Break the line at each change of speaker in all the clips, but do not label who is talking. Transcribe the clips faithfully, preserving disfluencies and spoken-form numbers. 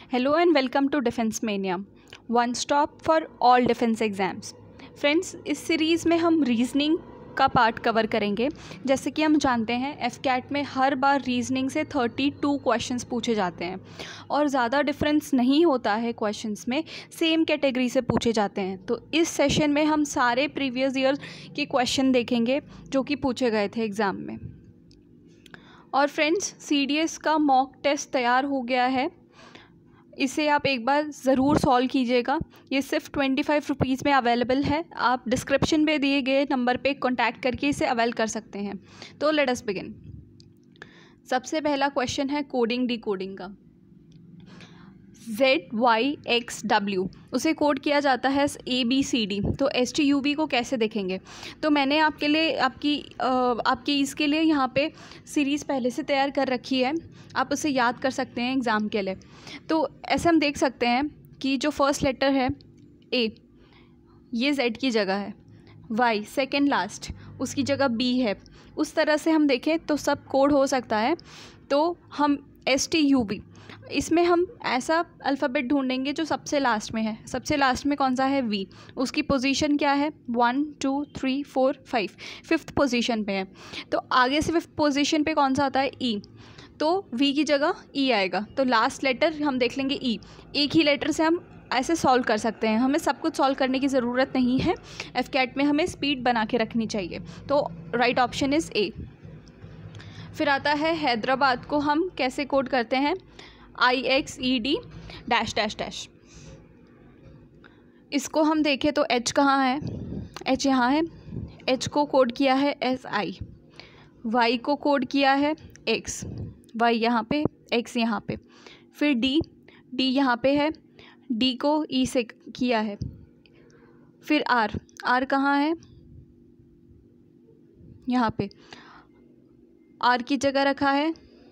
Hello and welcome to Defense Mania, one stop for all defense exams. Friends, इस series में हम reasoning का part cover करेंगे। जैसे कि हम जानते हैं एफ कैट में हर बार रीजनिंग से थर्टी टू क्वेश्चंस पूछे जाते हैं और ज़्यादा डिफरेंस नहीं होता है क्वेश्चंस में, सेम कैटेगरी से पूछे जाते हैं। तो इस सेशन में हम सारे प्रीवियस ईयर के क्वेश्चन देखेंगे जो कि पूछे गए थे एग्ज़ाम में। और फ्रेंड्स, सी डी एस का मॉक टेस्ट तैयार हो गया है, इसे आप एक बार ज़रूर सॉल्व कीजिएगा। ये सिर्फ ट्वेंटी फाइव रुपीज़ में अवेलेबल है। आप डिस्क्रिप्शन में दिए गए नंबर पे कांटेक्ट करके इसे अवेल कर सकते हैं। तो लेट अस बिगिन। सबसे पहला क्वेश्चन है कोडिंग डी कोडिंग का। जेड वाई एक्स डब्ल्यू उसे कोड किया जाता है ए बी सी डी। तो एस टी यू वी को कैसे देखेंगे? तो मैंने आपके लिए आपकी आपकी इसके लिए यहाँ पे सीरीज़ पहले से तैयार कर रखी है, आप उसे याद कर सकते हैं एग्ज़ाम के लिए। तो ऐसे हम देख सकते हैं कि जो फर्स्ट लेटर है ए, ये जेड की जगह है, वाई सेकेंड लास्ट उसकी जगह बी है। उस तरह से हम देखें तो सब कोड हो सकता है। तो हम एस टी यू वी, इसमें हम ऐसा अल्फ़ाबेट ढूंढेंगे जो सबसे लास्ट में है। सबसे लास्ट में कौन सा है? वी। उसकी पोजीशन क्या है? One two three four five, fifth position पे है। तो आगे से फिफ्थ पोजीशन पे कौन सा आता है? ई। तो वी की जगह ई आएगा। तो लास्ट लेटर हम देख लेंगे ई। एक ही लेटर से हम ऐसे सॉल्व कर सकते हैं, हमें सब कुछ सॉल्व करने की ज़रूरत नहीं है। एफ कैट में हमें स्पीड बना के रखनी चाहिए। तो राइट ऑप्शन इज़ ए। फिर आता है हैदराबाद को हम कैसे कोड करते हैं? I X E D dash dash dash. इसको हम देखें तो एच कहाँ है? एच यहाँ है। एच को कोड किया है एस आई। वाई को कोड किया है एक्स, वाई यहाँ पे, एक्स यहाँ पे। फिर डी, डी यहाँ पे है, डी को ई से किया है। फिर आर, आर कहाँ है? यहाँ पे। आर की जगह रखा है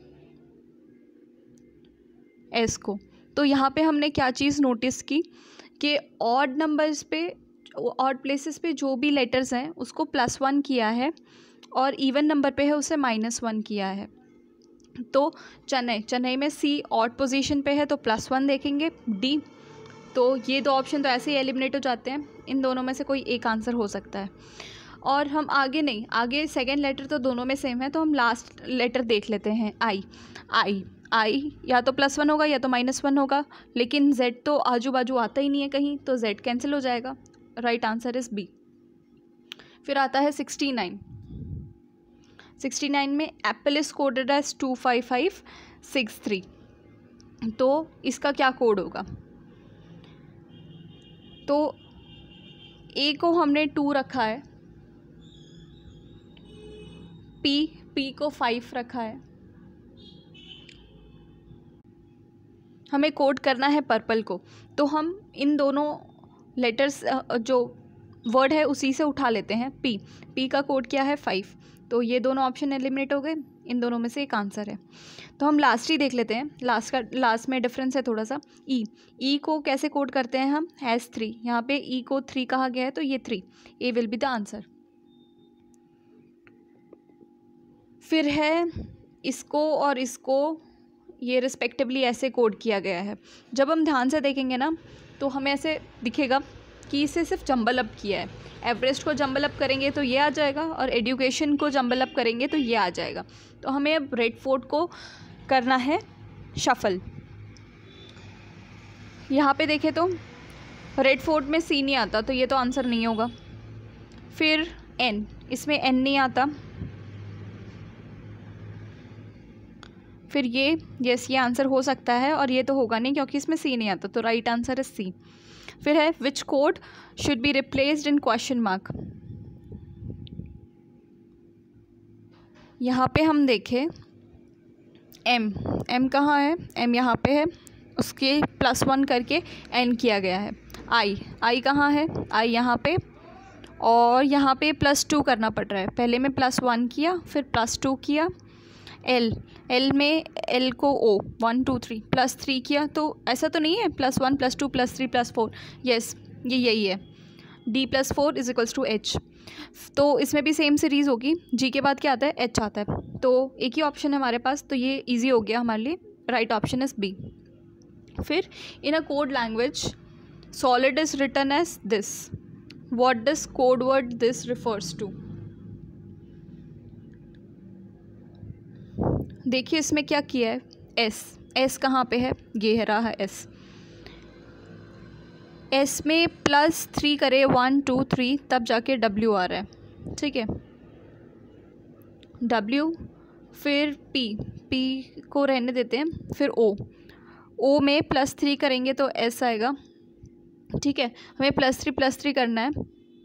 एस को। तो यहाँ पे हमने क्या चीज़ नोटिस की कि ऑड नंबर्स पे, ऑड प्लेसेस पे जो भी लेटर्स हैं उसको प्लस वन किया है और इवन नंबर पे है उसे माइनस वन किया है। तो चेन्नई, चेन्नई में सी ऑड पोजीशन पे है तो प्लस वन देखेंगे। डी, तो ये दो ऑप्शन तो ऐसे ही एलिमिनेट हो जाते हैं, इन दोनों में से कोई एक आंसर हो सकता है। और हम आगे नहीं, आगे सेकेंड लेटर तो दोनों में सेम है, तो हम लास्ट लेटर देख लेते हैं आई। आई आई या तो प्लस वन होगा या तो माइनस वन होगा, लेकिन जेड तो आजू बाजू आता ही नहीं है कहीं, तो जेड कैंसिल हो जाएगा। Right answer is B. फिर आता है सिक्सटी नाइन। सिक्सटी नाइन में apple is coded as two five five six three. तो इसका क्या कोड होगा? तो ए को हमने टू रखा है, पी पी को फाइव रखा है। हमें कोड करना है पर्पल को, तो हम इन दोनों लेटर्स जो वर्ड है उसी से उठा लेते हैं। पी, पी का कोड क्या है? फाइव। तो ये दोनों ऑप्शन एलिमिनेट हो गए, इन दोनों में से एक आंसर है। तो हम लास्ट ही देख लेते हैं, लास्ट का लास्ट में डिफरेंस है थोड़ा सा। ई, ई को कैसे कोड करते हैं हम? Has three. यहाँ पे ई को थ्री कहा गया है तो ये three, A will be the answer. फिर है इसको और इसको, ये रिस्पेक्टिवली ऐसे कोड किया गया है। जब हम ध्यान से देखेंगे ना तो हमें ऐसे दिखेगा कि इसे सिर्फ जंबल अप किया है। एवरेस्ट को जंबल अप करेंगे तो ये आ जाएगा और एजुकेशन को जंबल अप करेंगे तो ये आ जाएगा। तो हमें अब रेड फोर्ट को करना है शफल। यहाँ पे देखें तो रेड फोर्ट में सी नहीं आता तो ये तो आंसर नहीं होगा। फिर एन, इसमें एन नहीं आता। फिर ये, यस ये आंसर हो सकता है और ये तो होगा नहीं क्योंकि इसमें सी नहीं आता, तो राइट आंसर है सी। फिर है which code should be replaced in question mark. यहाँ पे हम देखें एम, एम कहाँ है? एम यहाँ पे है, उसके प्लस वन करके एन किया गया है। आई, आई कहाँ है? आई यहाँ पे, और यहाँ पे प्लस टू करना पड़ रहा है। पहले में प्लस वन किया, फिर प्लस टू किया। एल, एल में एल को O, one two three, plus three किया। तो ऐसा तो नहीं है plus one plus two plus three plus four, yes ये यही है। D plus four is equals to H. तो इसमें भी सेम सीरीज़ होगी। जी के बाद क्या आता है? एच आता है। तो एक ही ऑप्शन है हमारे पास, तो ये इजी हो गया हमारे लिए। Right option is B. फिर in a code language solid is written as this. What does code word this refers to? देखिए इसमें क्या किया है, एस. एस कहाँ पे है, ये रहा है एस. एस में प्लस थ्री करे वन टू थ्री तब जाके डब्ल्यू आ रहा है. ठीक है, डब्ल्यू. फिर पी. पी को रहने देते हैं. फिर ओ. ओ में प्लस थ्री करेंगे तो एस आएगा. ठीक है, हमें प्लस थ्री प्लस थ्री करना है.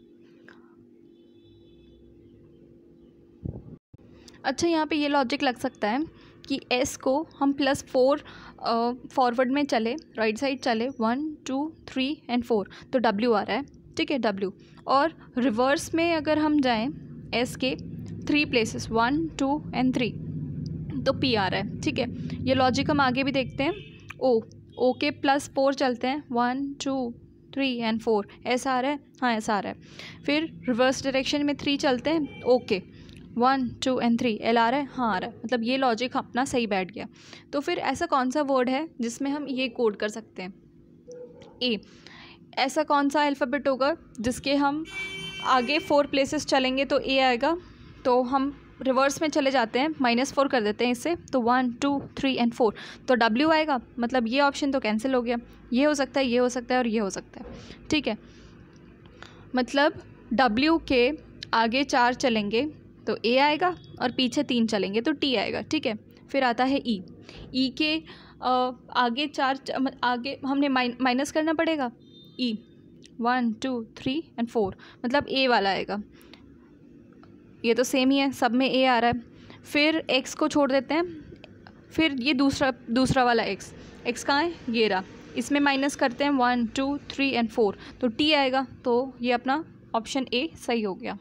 अच्छा, यहाँ पे ये लॉजिक लग सकता है कि एस को हम प्लस फोर फॉरवर्ड में चले, राइट साइड चले, one two three and four तो डब्ल्यू आ रहा है. ठीक है, डब्ल्यू. और रिवर्स में अगर हम जाएं एस के three places, one two and three, तो पी आ रहा है. ठीक है, ये लॉजिक हम आगे भी देखते हैं. ओ. ओ के प्लस फोर चलते हैं, one two three and four, ऐसा आ रहा है. हाँ, ऐसा आ रहा है. फिर रिवर्स डायरेक्शन में थ्री चलते हैं, okay, one two and three, L आ रहा है. हाँ, आ रहा है. मतलब ये लॉजिक अपना सही बैठ गया. तो फिर ऐसा कौन सा वर्ड है जिसमें हम ये कोड कर सकते हैं? ए. ऐसा कौन सा अल्फ़ाबेट होगा जिसके हम आगे फोर प्लेसेस चलेंगे तो ए आएगा. तो हम रिवर्स में चले जाते हैं, माइनस फोर कर देते हैं इससे, तो one two three and four, तो डब्ल्यू आएगा. मतलब ये ऑप्शन तो कैंसिल हो गया. ये हो सकता है, ये हो सकता है और ये हो सकता है. ठीक है, मतलब डब्ल्यू के आगे चार चलेंगे तो ए आएगा और पीछे तीन चलेंगे तो टी आएगा. ठीक है, फिर आता है ई. ई के आ, आगे चार, आगे हमने माइनस करना पड़ेगा. E one two three and four, मतलब ए वाला आएगा. ये तो सेम ही है, सब में ए आ रहा है. फिर एक्स को छोड़ देते हैं. फिर ये दूसरा दूसरा वाला एक्स. एक्स कहाँ है, ये रहा. इसमें माइनस करते हैं one two three and four तो टी आएगा. तो ये अपना ऑप्शन ए सही हो गया.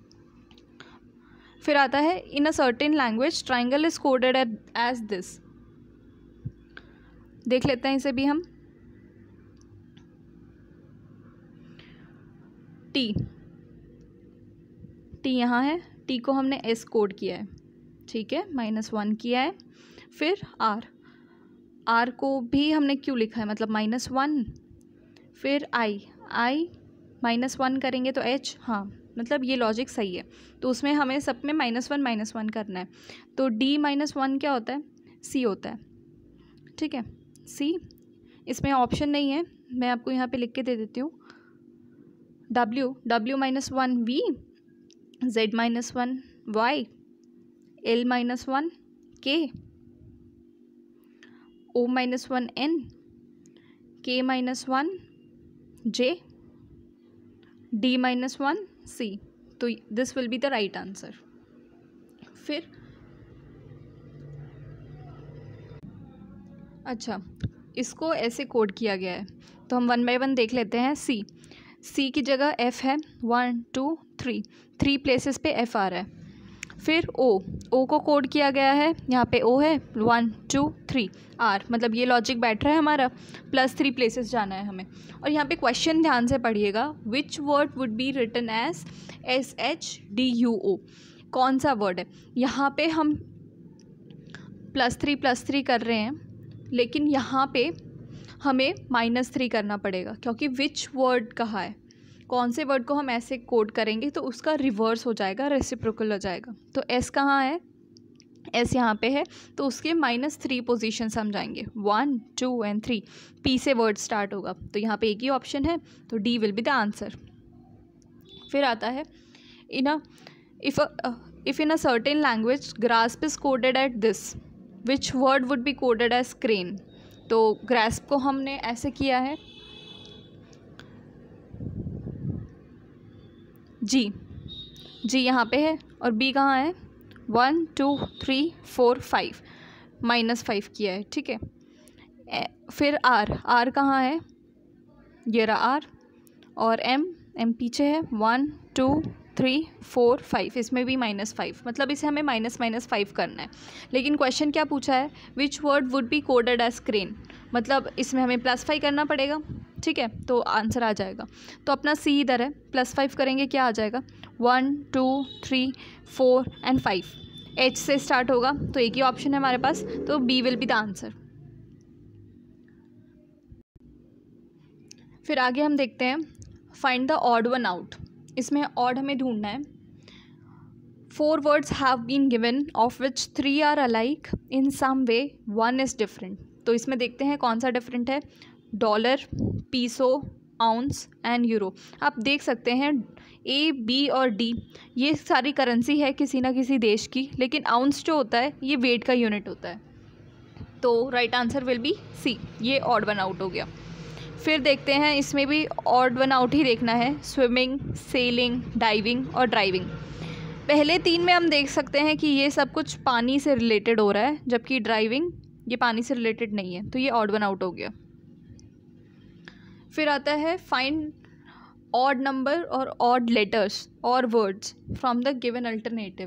फिर आता है in a certain language triangle is coded as this. देख लेते हैं इसे भी हम. टी. टी यहाँ है, टी को हमने एस कोड किया है. ठीक है, माइनस वन किया है. फिर आर. आर को भी हमने क्यों लिखा है, मतलब माइनस वन. फिर आई. आई माइनस वन करेंगे तो एच. हाँ, मतलब ये लॉजिक सही है. तो उसमें हमें सब में माइनस वन माइनस वन करना है. तो डी माइनस वन क्या होता है, सी होता है. ठीक है, सी. इसमें ऑप्शन नहीं है, मैं आपको यहाँ पे लिख के दे देती हूँ. W. W minus one V. Z minus one Y. L minus one K. O minus one N. K minus one J. D minus one C. तो this will be the right answer. फिर अच्छा, इसको ऐसे code किया गया है तो हम वन बाय वन देख लेते हैं. सी. सी की जगह एफ है, one two three, three places पे एफ आ रहा है. फिर ओ. ओ को कोड किया गया है, यहाँ पे ओ है, वन टू थ्री, आर. मतलब ये लॉजिक बैठ रहा है हमारा, प्लस थ्री प्लेसेस जाना है हमें. और यहाँ पे क्वेश्चन ध्यान से पढ़िएगा. Which word would be written as S H D U O. कौन सा वर्ड है यहाँ पे? हम प्लस थ्री प्लस थ्री कर रहे हैं, लेकिन यहाँ पे हमें माइनस थ्री करना पड़ेगा क्योंकि विच वर्ड कहा है. कौन से वर्ड को हम ऐसे कोड करेंगे तो उसका रिवर्स हो जाएगा, रेसिप्रोकल हो जाएगा. तो एस कहाँ है, एस यहाँ पे है, तो उसके माइनस थ्री पोजिशन हम जाएंगे, one two and three. P से वर्ड स्टार्ट होगा तो यहाँ पे एक ही ऑप्शन है, तो D will be the answer. फिर आता है in a if if in a certain language grasp is coded at this, which word would be coded as crane. तो ग्रास्प को हमने ऐसे किया है, जी. जी यहाँ पे है और बी कहाँ है, one two three four five, minus five किया है. ठीक है, फिर आर. आर कहाँ है, ये रहा आर. और एम. एम पीछे है, one two three four five, इसमें भी माइनस फाइव. मतलब इसे हमें माइनस माइनस फाइव करना है. लेकिन क्वेश्चन क्या पूछा है, which word would be coded as crane. मतलब इसमें हमें प्लस फाइव करना पड़ेगा. ठीक है, तो आंसर आ जाएगा. तो अपना सी इधर है, प्लस फाइव करेंगे क्या आ जाएगा, one two three four and five. H से स्टार्ट होगा तो एक ही ऑप्शन है हमारे पास, तो B will be the answer. फिर आगे हम देखते हैं find the odd one out. इसमें ऑड हमें ढूंढना है। Four words have been given of which three are alike in some way, one is different. तो इसमें देखते हैं कौन सा डिफरेंट है। Dollar, peso, ounce and euro. आप देख सकते हैं ए, बी और डी ये सारी करेंसी है किसी ना किसी देश की, लेकिन आउंस जो होता है ये वेट का यूनिट होता है। तो right answer will be C, ये ऑड वन आउट हो गया। फिर देखते हैं इसमें भी ऑड वन आउट ही देखना है। स्विमिंग, सेलिंग, डाइविंग और ड्राइविंग। पहले तीन में हम देख सकते हैं कि ये सब कुछ पानी से रिलेटेड हो रहा है, जबकि ड्राइविंग ये पानी से रिलेटेड नहीं है, तो ये ऑड वन आउट हो गया। फिर आता है फाइंड ऑड नंबर और ऑड लेटर्स और words from the given alternative.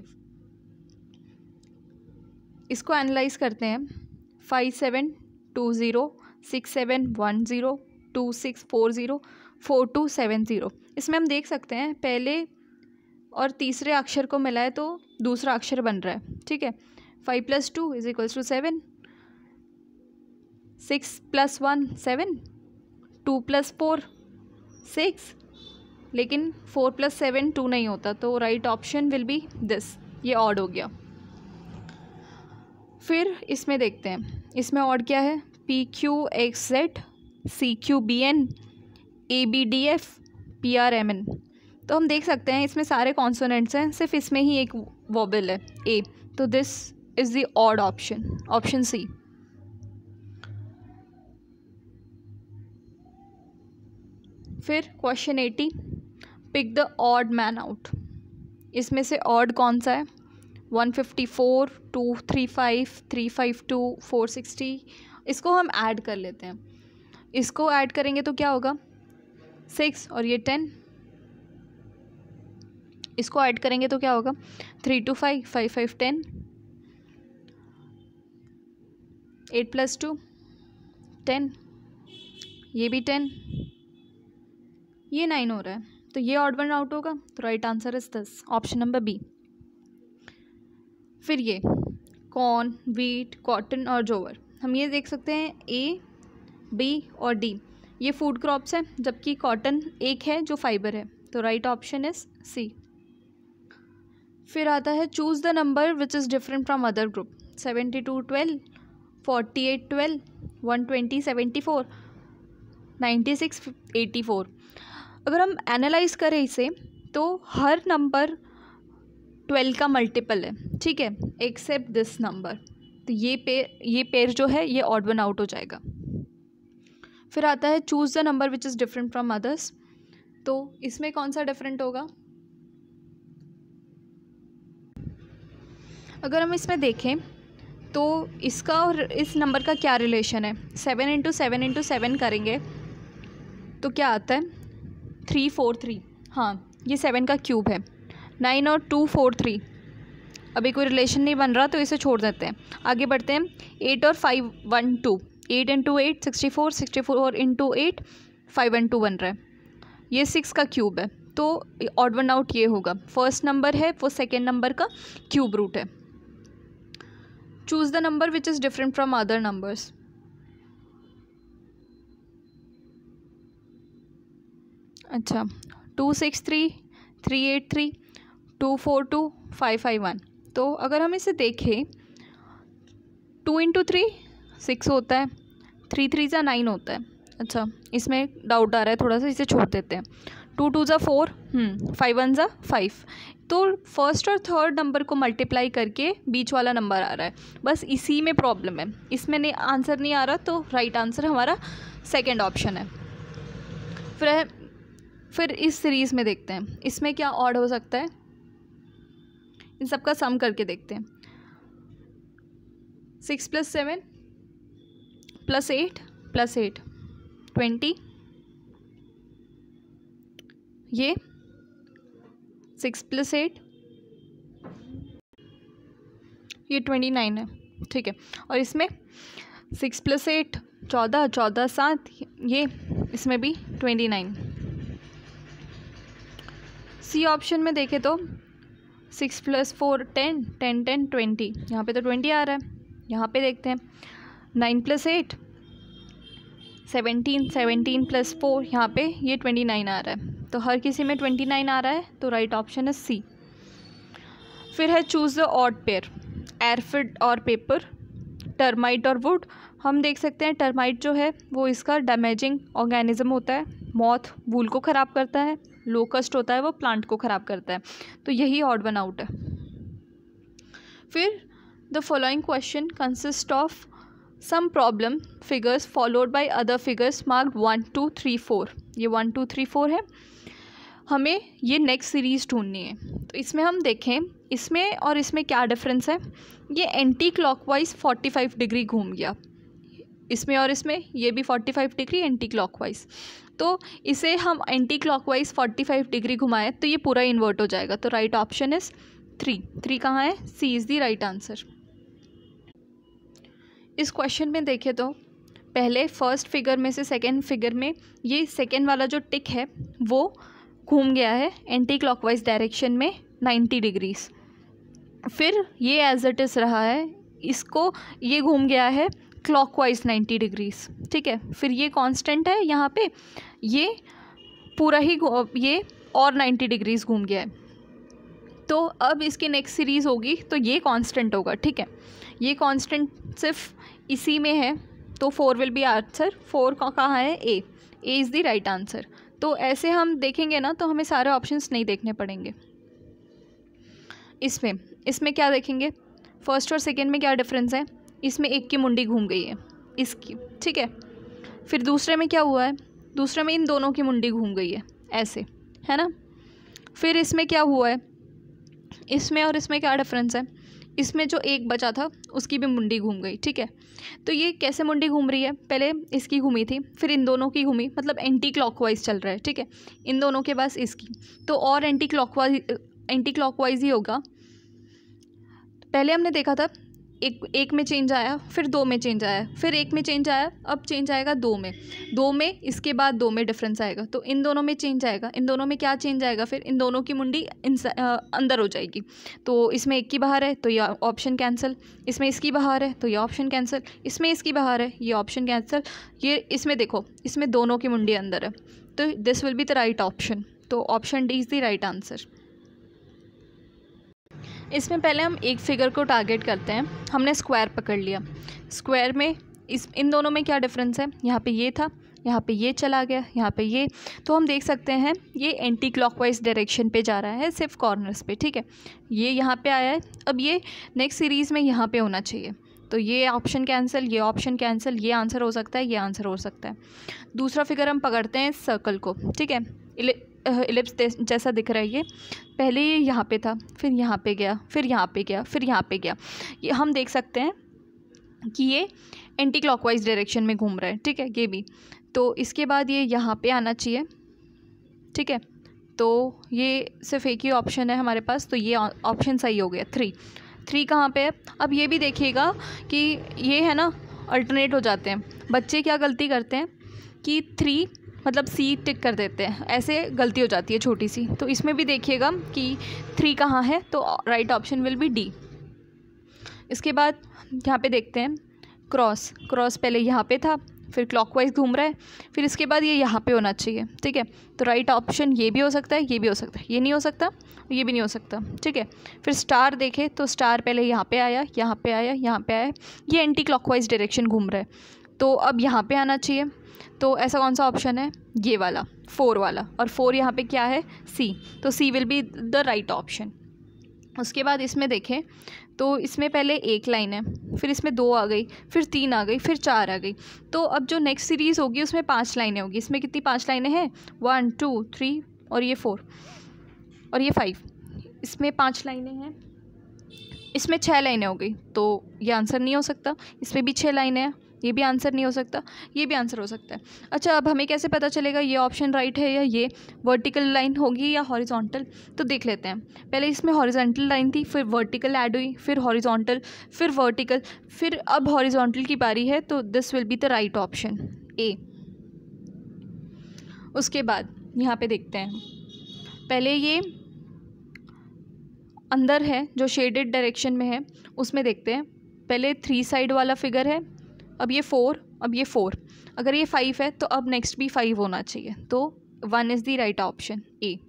इसको एनालाइज करते हैं। Five seven two zero, six seven one zero, two six four zero, four two seven zero. इसमें हम देख सकते हैं पहले और तीसरे अक्षर को मिलाए तो दूसरा अक्षर बन रहा है, ठीक है। Five plus two is equals to seven, six plus one seven, two plus four six, लेकिन फोर प्लस सेवन टू नहीं होता, तो right option will be this, ये ऑड हो गया। फिर इसमें देखते हैं इसमें ऑड क्या है। P Q X Z, C Q B N, A B D F, P R M N. तो हम देख सकते हैं इसमें सारे कॉन्सोनेंट्स हैं, सिर्फ इसमें ही एक वोबल है ए, तो this is the odd option, option C. फिर question eighty, pick the odd man out. इसमें से ऑड कौन सा है। One fifty four, two three five, three five two, four sixty. इसको हम ऐड कर लेते हैं। इसको ऐड करेंगे तो क्या होगा, सिक्स और ये टेन। इसको ऐड करेंगे तो क्या होगा, three two five, five five ten, eight plus two ten, ये भी टेन, ये नाइन हो रहा है, तो ये ऑड वन आउट होगा। तो right answer is this, option number B. फिर ये कॉर्न, व्हीट, कॉटन और जोवर, हम ये देख सकते हैं ए, बी और डी ये फूड क्रॉप्स हैं, जबकि कॉटन एक है जो फाइबर है, तो राइट ऑप्शन इज सी। फिर आता है choose the number which is different from other group. Seventy two twelve, forty eight twelve, one twenty seventy four, ninety six eighty four. अगर हम एनालाइज करें इसे तो हर नंबर ट्वेल्व का मल्टीपल है, ठीक है, एक्सेप्ट दिस नंबर। तो ये पेयर ये पेयर जो है ये ऑड वन आउट हो जाएगा। फिर आता है choose the number which is different from others. तो इसमें कौन सा डिफरेंट होगा। अगर हम इसमें देखें तो इसका और इस नंबर का क्या रिलेशन है। Seven into seven into seven करेंगे तो क्या आता है, थ्री फोर थ्री। हाँ, ये सेवन का क्यूब है। नाइन और टू फोर थ्री, अभी कोई रिलेशन नहीं बन रहा तो इसे छोड़ देते हैं। आगे बढ़ते हैं। एट और five one two, eight into eight sixty four, sixty four into eight five one two बन रहा है, ये सिक्स का क्यूब है, तो ऑड वन आउट ये होगा। फर्स्ट नंबर है वो सेकेंड नंबर का क्यूब रूट है। Choose the number which is different from other numbers. अच्छा, two six three, three eight three, two four two, five five one. तो अगर हम इसे देखें, टू इंटू थ्री सिक्स होता है, थ्री थ्री ज़ा नाइन होता है। अच्छा, इसमें डाउट आ रहा है थोड़ा सा, इसे छोड़ देते हैं। टू टू ज़ा फोर, फाइव वन ज़ा फाइव। तो फर्स्ट और थर्ड नंबर को मल्टीप्लाई करके बीच वाला नंबर आ रहा है, बस इसी में प्रॉब्लम है, इसमें नहीं आंसर नहीं आ रहा, तो राइट आंसर हमारा सेकेंड ऑप्शन है। फिर फिर इस सीरीज़ में देखते हैं इसमें क्या ऑड हो सकता है, इन सब का सम करके देखते हैं। Six plus seven plus eight plus eight twenty, ये सिक्स प्लस एट ये ट्वेंटी नाइन है, ठीक है। और इसमें सिक्स प्लस एट चौदह, चौदह सात, ये इसमें भी ट्वेंटी नाइन। सी ऑप्शन में देखें तो six plus four ten, ten ten twenty, यहाँ पे तो ट्वेंटी आ रहा है। यहाँ पे देखते हैं nine plus eight seventeen seventeen plus four, यहाँ पे ये ट्वेंटी नाइन आ रहा है, तो हर किसी में ट्वेंटी नाइन आ रहा है, तो राइट ऑप्शन है सी। फिर है choose the odd pair, aphid और पेपर, टर्माइट और वुड। हम देख सकते हैं टर्माइट जो है वो इसका डैमेजिंग ऑर्गेनिज्म होता है, मॉथ वूल को ख़राब करता है, लोकस्ट होता है वो प्लांट को ख़राब करता है, तो यही ऑड वन आउट है। फिर the following question consist of some problem figures followed by other figures marked one two three four. ये वन टू थ्री फोर है, हमें ये नेक्स्ट सीरीज़ ढूंढनी है। तो इसमें हम देखें इसमें और इसमें क्या डिफरेंस है। ये anti clockwise forty five degree घूम गया, इसमें और इसमें ये भी forty five degree anti clockwise, तो इसे हम anti clockwise forty five degree घुमाएं तो ये पूरा इन्वर्ट हो जाएगा, तो right option is three. Three कहाँ है, C is the right answer. इस क्वेश्चन में देखें तो पहले फर्स्ट फिगर में से सेकेंड फिगर में ये सेकेंड वाला जो टिक है वो घूम गया है एंटी क्लॉकवाइज डायरेक्शन में नाइन्टी डिग्रीज, फिर ये एज इट इज़ रहा है, इसको ये घूम गया है क्लॉकवाइज नाइन्टी डिग्रीज, ठीक है। फिर ये कांस्टेंट है यहाँ पे, ये पूरा ही ये और नाइन्टी डिग्रीज घूम गया है, तो अब इसकी नेक्स्ट सीरीज़ होगी तो ये कांस्टेंट होगा, ठीक है। ये कांस्टेंट सिर्फ इसी में है, तो four will be answer. Four कहाँ है, A, A is the right answer. तो ऐसे हम देखेंगे ना तो हमें सारे ऑप्शंस नहीं देखने पड़ेंगे। इसमें इसमें क्या देखेंगे, फर्स्ट और सेकेंड में क्या डिफरेंस है, इसमें एक की मुंडी घूम गई है इसकी, ठीक है। फिर दूसरे में क्या हुआ है, दूसरे में इन दोनों की मुंडी घूम गई है ऐसे, है ना। फिर इसमें क्या हुआ है, इसमें और इसमें क्या डिफरेंस है, इसमें जो एक बचा था उसकी भी मुंडी घूम गई, ठीक है। तो ये कैसे मुंडी घूम रही है, पहले इसकी घूमी थी फिर इन दोनों की घूमी, मतलब एंटी क्लॉकवाइज चल रहा है, ठीक है। इन दोनों के पास इसकी, तो और एंटी क्लॉकवाइज एंटी क्लॉकवाइज ही होगा। पहले हमने देखा था एक एक में चेंज आया, फिर दो में चेंज आया, फिर एक में चेंज आया, अब चेंज आएगा दो में, दो में इसके बाद दो में डिफरेंस आएगा, तो इन दोनों में चेंज आएगा, इन दोनों में क्या चेंज आएगा, फिर इन दोनों की मुंडी अंदर हो जाएगी, तो इसमें एक की बाहर है तो यह ऑप्शन कैंसिल, इसमें इसकी बाहर है तो यह ऑप्शन कैंसिल, इसमें इसकी बाहर है ये ऑप्शन कैंसिल, ये इसमें देखो इसमें दोनों की मुंडी अंदर है, तो this will be the right option, तो option D is the right answer. इसमें पहले हम एक फिगर को टारगेट करते हैं, हमने स्क्वायर पकड़ लिया, स्क्वायर में इस इन दोनों में क्या डिफरेंस है, यहाँ पे ये था, यहाँ पे ये चला गया, यहाँ पे ये, तो हम देख सकते हैं ये एंटी क्लॉकवाइज डायरेक्शन पे जा रहा है सिर्फ कॉर्नर्स पे, ठीक है। ये यहाँ पे आया है, अब ये नेक्स्ट सीरीज़ में यहाँ पे होना चाहिए, तो ये ऑप्शन कैंसिल, ये ऑप्शन कैंसिल, ये आंसर हो सकता है, ये आंसर हो सकता है। दूसरा फिगर हम पकड़ते हैं सर्कल को, ठीक है, इलिप्स जैसा दिख रहा है, ये पहले ये यहाँ पे था, फिर यहाँ पे गया, फिर यहाँ पे गया, फिर यहाँ पे गया, ये हम देख सकते हैं कि ये एंटी क्लॉकवाइज डायरेक्शन में घूम रहा है, ठीक है, ये भी। तो इसके बाद ये यहाँ पे आना चाहिए, ठीक है, तो ये सिर्फ एक ही ऑप्शन है हमारे पास, तो ये ऑप्शन सही हो गया, थ्री। थ्री कहाँ पे है, अब ये भी देखिएगा कि ये है ना अल्टरनेट हो जाते हैं, बच्चे क्या गलती करते हैं कि थ्री मतलब सी टिक कर देते हैं, ऐसे गलती हो जाती है छोटी सी, तो इसमें भी देखिएगा कि थ्री कहाँ है, तो right option will be D. इसके बाद यहाँ पे देखते हैं क्रॉस, क्रॉस पहले यहाँ पे था, फिर क्लॉकवाइज घूम रहा है, फिर इसके बाद ये यहाँ पे होना चाहिए, ठीक है, तो राइट ऑप्शन ये भी हो सकता है, ये भी हो सकता है, ये नहीं हो सकता, ये भी नहीं हो सकता, ठीक है। फिर स्टार देखे तो स्टार पहले यहाँ पे आया, यहाँ पे आया, यहाँ पे आया, ये एंटी क्लॉकवाइज डायरेक्शन घूम रहा है, तो अब यहाँ पे आना चाहिए, तो ऐसा कौन सा ऑप्शन है, ये वाला फोर वाला, और फोर यहाँ पे क्या है, सी, तो C will be the right option. उसके बाद इसमें देखें तो इसमें पहले एक लाइन है, फिर इसमें दो आ गई, फिर तीन आ गई, फिर चार आ गई, तो अब जो नेक्स्ट सीरीज़ होगी उसमें पांच लाइनें होगी। इसमें कितनी पांच लाइनें हैं, वन टू थ्री और ये फोर और ये फाइव, इसमें पांच लाइनें हैं, इसमें छः लाइनें हो गई, तो ये आंसर नहीं हो सकता। इसमें भी छः लाइनें हैं, ये भी आंसर नहीं हो सकता, ये भी आंसर हो सकता है। अच्छा, अब हमें कैसे पता चलेगा ये ऑप्शन राइट है या ये वर्टिकल लाइन होगी या हॉरिजॉन्टल, तो देख लेते हैं। पहले इसमें हॉरिजॉन्टल लाइन थी, फिर वर्टिकल ऐड हुई, फिर हॉरिजॉन्टल, फिर वर्टिकल, फिर अब हॉरिजॉन्टल की बारी है, तो this will be the right option, A. उसके बाद यहाँ पे देखते हैं, पहले ये अंदर है जो शेडेड डायरेक्शन में है, उसमें देखते हैं। पहले थ्री साइड वाला फिगर है, अब ये फोर अब ये फोर, अगर ये फाइव है तो अब नेक्स्ट भी फाइव होना चाहिए, तो one is the right option A.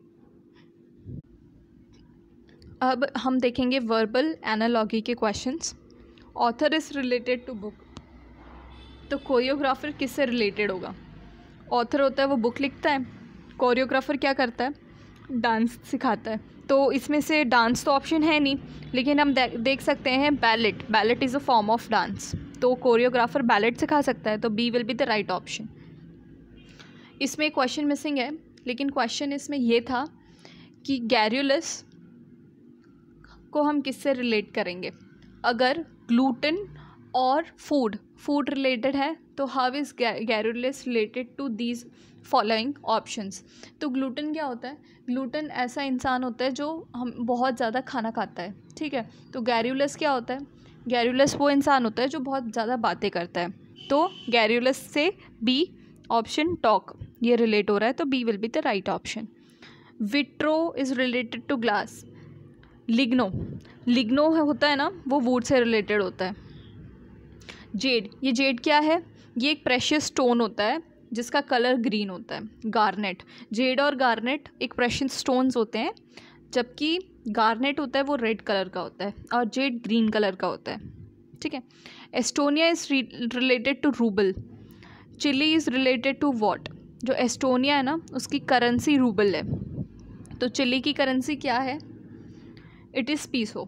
अब हम देखेंगे वर्बल एनालॉगी के questions. Author is related to book, तो कोरियोग्राफर किससे रिलेटेड होगा? ऑथर होता है वो बुक लिखता है, कोरियोग्राफर क्या करता है? डांस सिखाता है। तो इसमें से डांस तो ऑप्शन है नहीं, लेकिन हम दे, देख सकते हैं ballet, ballet is a form of dance, तो कोरियोग्राफर बैलेट सिखा सकता है, तो B will be the right option. इसमें क्वेश्चन मिसिंग है, लेकिन क्वेश्चन इसमें ये था कि गैरुलस को हम किससे रिलेट करेंगे? अगर ग्लूटेन और फूड फूड रिलेटेड है तो how is garrulous related to these following options? तो ग्लूटेन क्या होता है? ग्लूटेन ऐसा इंसान होता है जो हम बहुत ज़्यादा खाना खाता है, ठीक है। तो गैरुलस क्या होता है? गैरुलस वो इंसान होता है जो बहुत ज़्यादा बातें करता है, तो गैरुलस से बी ऑप्शन टॉक ये रिलेट हो रहा है, तो B will be the right option. Vitro is related to glass. Ligno, ligno होता है ना, वो वुड से रिलेटेड होता है। जेड, ये जेड क्या है? ये एक प्रेशियस स्टोन होता है जिसका कलर ग्रीन होता है। गार्नेट, जेड और गार्नेट एक प्रेशियस स्टोन्स होते हैं, जबकि गार्नेट होता है वो रेड कलर का होता है और जेड ग्रीन कलर का होता है, ठीक है। Estonia is related to rouble. Chile is related to what? जो एस्टोनिया है ना उसकी करेंसी रूबल है, तो चिली की करेंसी क्या है? It is peso.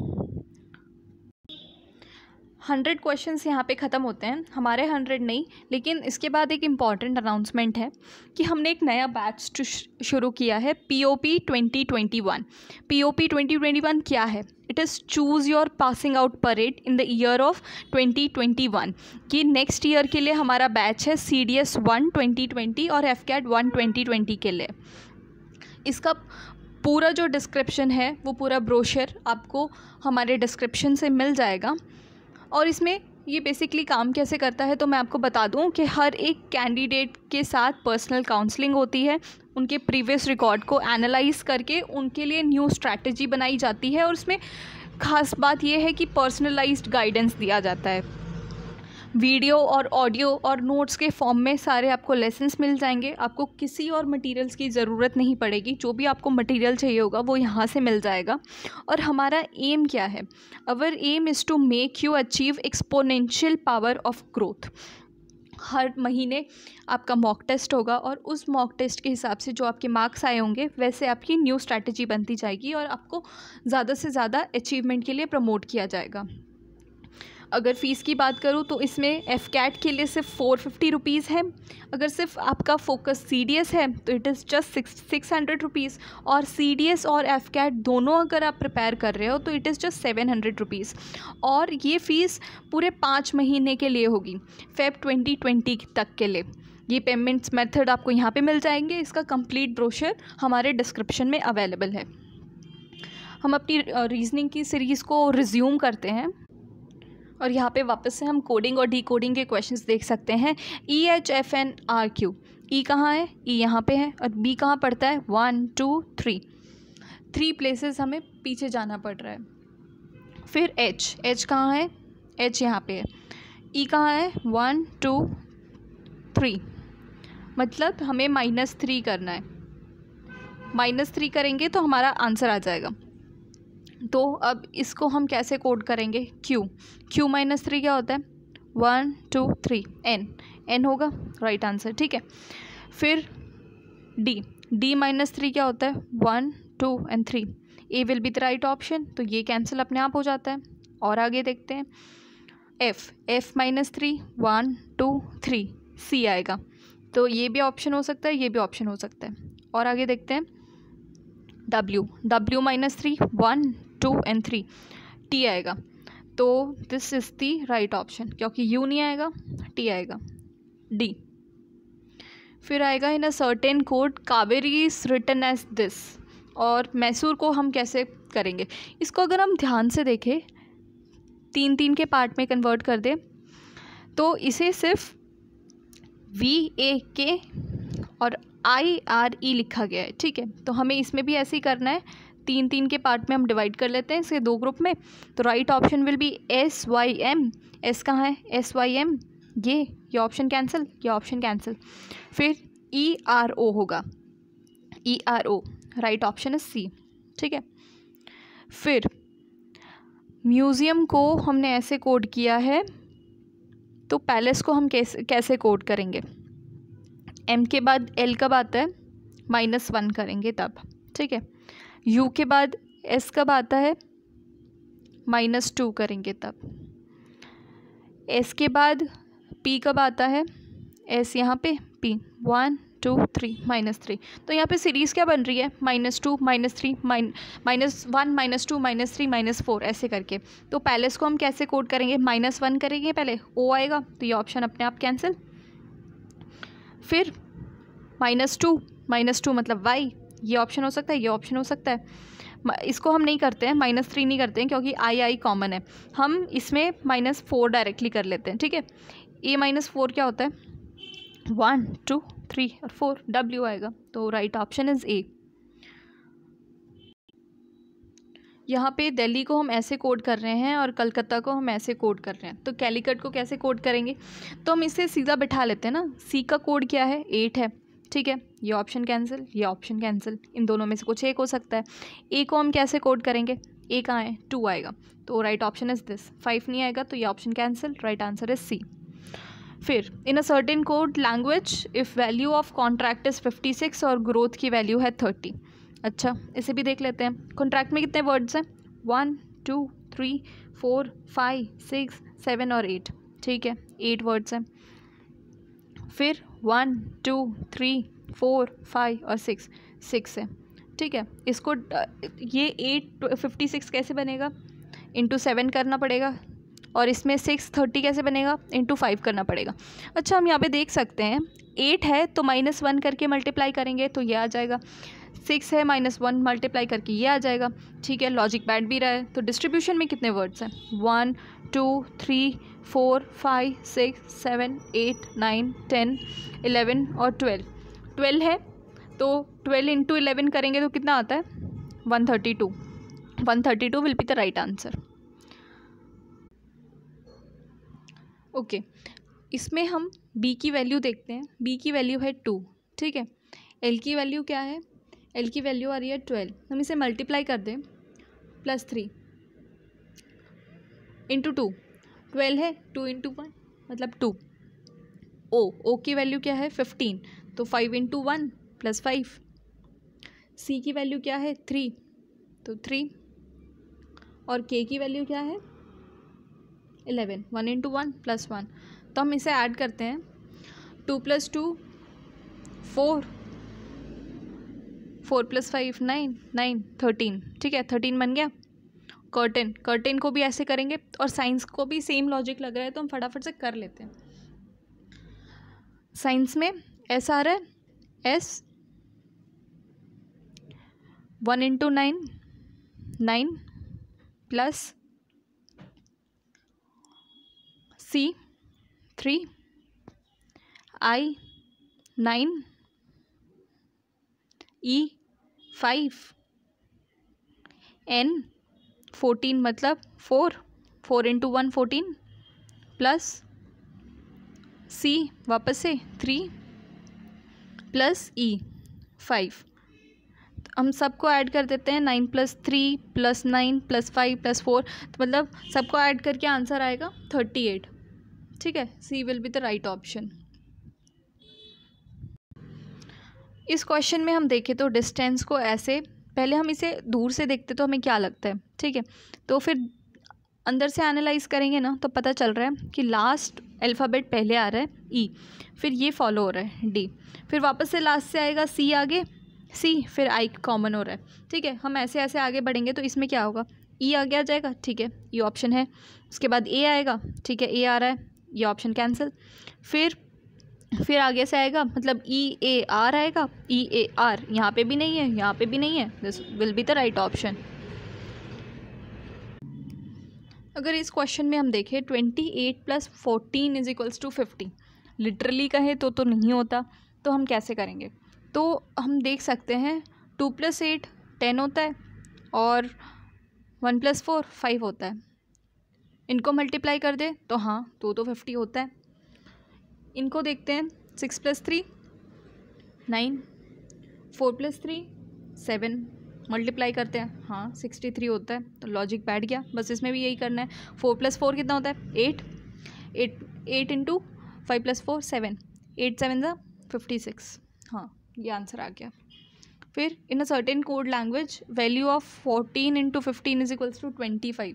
Hundred questions यहाँ पे ख़त्म होते हैं, हमारे हंड्रेड नहीं, लेकिन इसके बाद एक इम्पॉर्टेंट अनाउंसमेंट है कि हमने एक नया बैच शुरू किया है, P O P twenty twenty one. P O P twenty twenty one क्या है? It is choose your passing out parade in the year of twenty twenty one. कि नेक्स्ट ईयर के लिए हमारा बैच है C D S one twenty twenty और F CAT one twenty twenty के लिए। इसका पूरा जो डिस्क्रिप्शन है वो पूरा ब्रोशर आपको हमारे डिस्क्रिप्शन से मिल जाएगा। और इसमें ये बेसिकली काम कैसे करता है तो मैं आपको बता दूं कि हर एक कैंडिडेट के साथ पर्सनल काउंसलिंग होती है, उनके प्रीवियस रिकॉर्ड को एनालाइज करके उनके लिए न्यू स्ट्रैटेजी बनाई जाती है, और उसमें ख़ास बात यह है कि पर्सनलाइज्ड गाइडेंस दिया जाता है। वीडियो और ऑडियो और नोट्स के फॉर्म में सारे आपको लेसन्स मिल जाएंगे, आपको किसी और मटेरियल्स की ज़रूरत नहीं पड़ेगी, जो भी आपको मटेरियल चाहिए होगा वो यहाँ से मिल जाएगा। और हमारा एम क्या है? Our aim is to make you achieve exponential power of growth. हर महीने आपका मॉक टेस्ट होगा और उस मॉक टेस्ट के हिसाब से जो आपके मार्क्स आए होंगे वैसे आपकी न्यू स्ट्रैटेजी बनती जाएगी और आपको ज़्यादा से ज़्यादा अचीवमेंट के लिए प्रमोट किया जाएगा। अगर फ़ीस की बात करूँ तो इसमें एफ कैट के लिए सिर्फ फोर फिफ्टी रुपीज़ है। अगर सिर्फ आपका फोकस सी डी एस है तो it is just six six hundred rupees, और सी डी एस और एफ कैट दोनों अगर आप प्रिपेयर कर रहे हो तो it is just seven hundred rupees. और ये फ़ीस पूरे पाँच महीने के लिए होगी, फेब ट्वेंटी ट्वेंटी तक के लिए। ये पेमेंट्स मेथड आपको यहाँ पे मिल जाएंगे। इसका कंप्लीट ब्रोशर हमारे डिस्क्रिप्शन में अवेलेबल है। हम अपनी रीजनिंग की सीरीज़ को रिज्यूम करते हैं और यहाँ पे वापस से हम कोडिंग और डी कोडिंग के क्वेश्चंस देख सकते हैं। E H F N R Q, E कहाँ है? ई यहाँ पे है, और बी कहाँ पड़ता है? One two three, three places हमें पीछे जाना पड़ रहा है। फिर एच, एच कहाँ है? एच यहाँ पे है। ई कहाँ है? वन टू थ्री, मतलब हमें माइनस थ्री करना है। माइनस थ्री करेंगे तो हमारा आंसर आ जाएगा। तो अब इसको हम कैसे कोड करेंगे? क्यू, क्यू माइनस थ्री क्या होता है? One two three, N, N होगा राइट आंसर, ठीक है। फिर डी, डी माइनस थ्री क्या होता है? One two and three, A will be the right option, तो ये कैंसिल अपने आप हो जाता है। और आगे देखते हैं। F, F minus three, one two three, C आएगा, तो ये भी ऑप्शन हो सकता है, ये भी ऑप्शन हो सकता है। और आगे देखते हैं। W, W minus three, one two and three, T आएगा, तो this is the right option, क्योंकि यू नहीं आएगा, टी आएगा। डी, फिर आएगा in a certain code Kaveri is written as this, और मैसूर को हम कैसे करेंगे? इसको अगर हम ध्यान से देखें, तीन तीन के पार्ट में कन्वर्ट कर दें तो इसे सिर्फ वी ए के और आई आर ई लिखा गया है, ठीक है। तो हमें इसमें भी ऐसे ही करना है, तीन तीन के पार्ट में हम डिवाइड कर लेते हैं इसे दो ग्रुप में। तो right option will be S Y M, S कहाँ है? एस वाई एम, ये ये ऑप्शन कैंसिल, ये ऑप्शन कैंसिल। फिर ई आर ओ होगा, E R O, right option is C, ठीक है। फिर म्यूज़ियम को हमने ऐसे कोड किया है, तो पैलेस को हम कैसे कैसे कोड करेंगे? एम के बाद एल कब आता है? माइनस वन करेंगे तब, ठीक है। यू के बाद एस कब आता है? माइनस टू करेंगे तब। एस के बाद पी कब आता है? एस यहाँ पे, P, one two three, minus three. तो यहाँ पे सीरीज़ क्या बन रही है? माइनस टू, माइनस थ्री, माइन minus one, minus two, minus three, minus four, ऐसे करके। तो पैलेस को हम कैसे कोड करेंगे? माइनस वन करेंगे पहले, ओ आएगा, तो ये ऑप्शन अपने आप कैंसिल। फिर माइनस टू, माइनस टू मतलब वाई, ये ऑप्शन हो सकता है, ये ऑप्शन हो सकता है। इसको हम नहीं करते हैं, माइनस थ्री नहीं करते हैं क्योंकि आई आई कॉमन है, हम इसमें माइनस फोर डायरेक्टली कर लेते हैं, ठीक है। ए माइनस फोर क्या होता है? वन टू थ्री और फोर, डब्ल्यू आएगा, तो राइट ऑप्शन इज ए। यहाँ पे दिल्ली को हम ऐसे कोड कर रहे हैं और कलकत्ता को हम ऐसे कोड कर रहे हैं, तो कैलीकट को कैसे कोड करेंगे? तो हम इसे सीधा बिठा लेते हैं ना। सी का कोड क्या है? एट है, ठीक है, ये ऑप्शन कैंसिल, ये ऑप्शन कैंसिल, इन दोनों में से कुछ एक हो सकता है। ए को हम कैसे कोड करेंगे? ए कहाँ है? टू आएगा, तो right option is this. Five नहीं आएगा, तो ये option cancel, right answer is C. फिर in a certain code language if value of contract is fifty six और ग्रोथ की वैल्यू है थर्टी। अच्छा, इसे भी देख लेते हैं। कॉन्ट्रैक्ट में कितने वर्ड्स हैं? One two three four five six seven और एट, ठीक है, एट वर्ड्स हैं। फिर one two three four five और सिक्स, सिक्स है, ठीक है। इसको ये एट फिफ्टी सिक्स कैसे बनेगा? इंटू सेवन करना पड़ेगा, और इसमें सिक्स थर्टी कैसे बनेगा? इंटू फाइव करना पड़ेगा। अच्छा, हम यहाँ पे देख सकते हैं एट है तो माइनस वन करके मल्टीप्लाई करेंगे तो ये आ जाएगा, सिक्स है माइनस वन मल्टीप्लाई करके ये आ जाएगा, ठीक है। लॉजिक बैठ भी रहा है। तो डिस्ट्रीब्यूशन में कितने वर्ड्स हैं? One two three four five six seven eight nine ten eleven और ट्वेल्व, ट्वेल्व है, तो ट्वेल्व इंटू इलेवन करेंगे तो कितना आता है? One thirty two, one thirty two will be the right answer. Okay okay. इसमें हम b की वैल्यू देखते हैं। b की वैल्यू है टू, ठीक है। l की वैल्यू क्या है? l की वैल्यू आ रही है ट्वेल्व। हम इसे मल्टीप्लाई कर दें, plus three into two, twelve है, टू इंटू वन मतलब टू। o o की वैल्यू क्या है? फिफ्टीन, तो five into one plus five. c की वैल्यू क्या है? थ्री, तो थ्री। और k की वैल्यू क्या है? Eleven, one into one plus one. तो हम इसे ऐड करते हैं, two plus two four, four plus five nine, nine thirteen, ठीक है, थर्टीन बन गया। कर्टेन, कर्टेन को भी ऐसे करेंगे, और साइंस को भी सेम लॉजिक लग रहा है तो हम फटाफट से कर लेते हैं। साइंस में एस आ रहा है, S one into nine, nine plus C three, I nine, E five, N fourteen मतलब four, four into one fourteen, plus C वापस से थ्री, प्लस ई फाइव। हम सबको ऐड कर देते हैं, nine plus three plus nine plus five plus four, तो मतलब सबको ऐड करके आंसर आएगा थर्टी एट, ठीक है। C will be the right option. इस क्वेश्चन में हम देखें तो डिस्टेंस को ऐसे, पहले हम इसे दूर से देखते तो हमें क्या लगता है, ठीक है, तो फिर अंदर से एनालाइज करेंगे ना तो पता चल रहा है कि लास्ट अल्फ़ाबेट पहले आ रहा है ई, फिर ये फॉलो हो रहा है डी, फिर वापस से लास्ट से आएगा सी आगे, सी फिर आई कॉमन हो रहा है, ठीक है। हम ऐसे ऐसे आगे बढ़ेंगे तो इसमें क्या होगा? ई आगे आ जाएगा, ठीक है, ये ऑप्शन है। उसके बाद ए आएगा, ठीक है, ए आ रहा है, ये ऑप्शन कैंसिल। फिर फिर आगे से आएगा मतलब ई ए आर आएगा, ई ए आर यहाँ पे भी नहीं है, यहाँ पे भी नहीं है, this will be the right option. अगर इस क्वेश्चन में हम देखें twenty eight plus fourteen is equals to fifty, literally कहे तो तो नहीं होता, तो हम कैसे करेंगे? तो हम देख सकते हैं टू प्लस एट टेन होता है, और वन प्लस फोर फाइव होता है। इनको मल्टीप्लाई कर दे तो हाँ, तो तो फिफ्टी होता है। इनको देखते हैं, six plus three nine, four plus three seven, multiply करते हैं, हाँ सिक्सटी थ्री होता है, तो लॉजिक बैठ गया। बस इसमें भी यही करना है। फोर प्लस फोर कितना होता है, eight, eight eight into five plus four seven, eight seven ज़ा फिफ्टी सिक्स, हाँ ये आंसर आ गया। फिर in a certain code language value of fourteen into fifteen is equals to twenty five,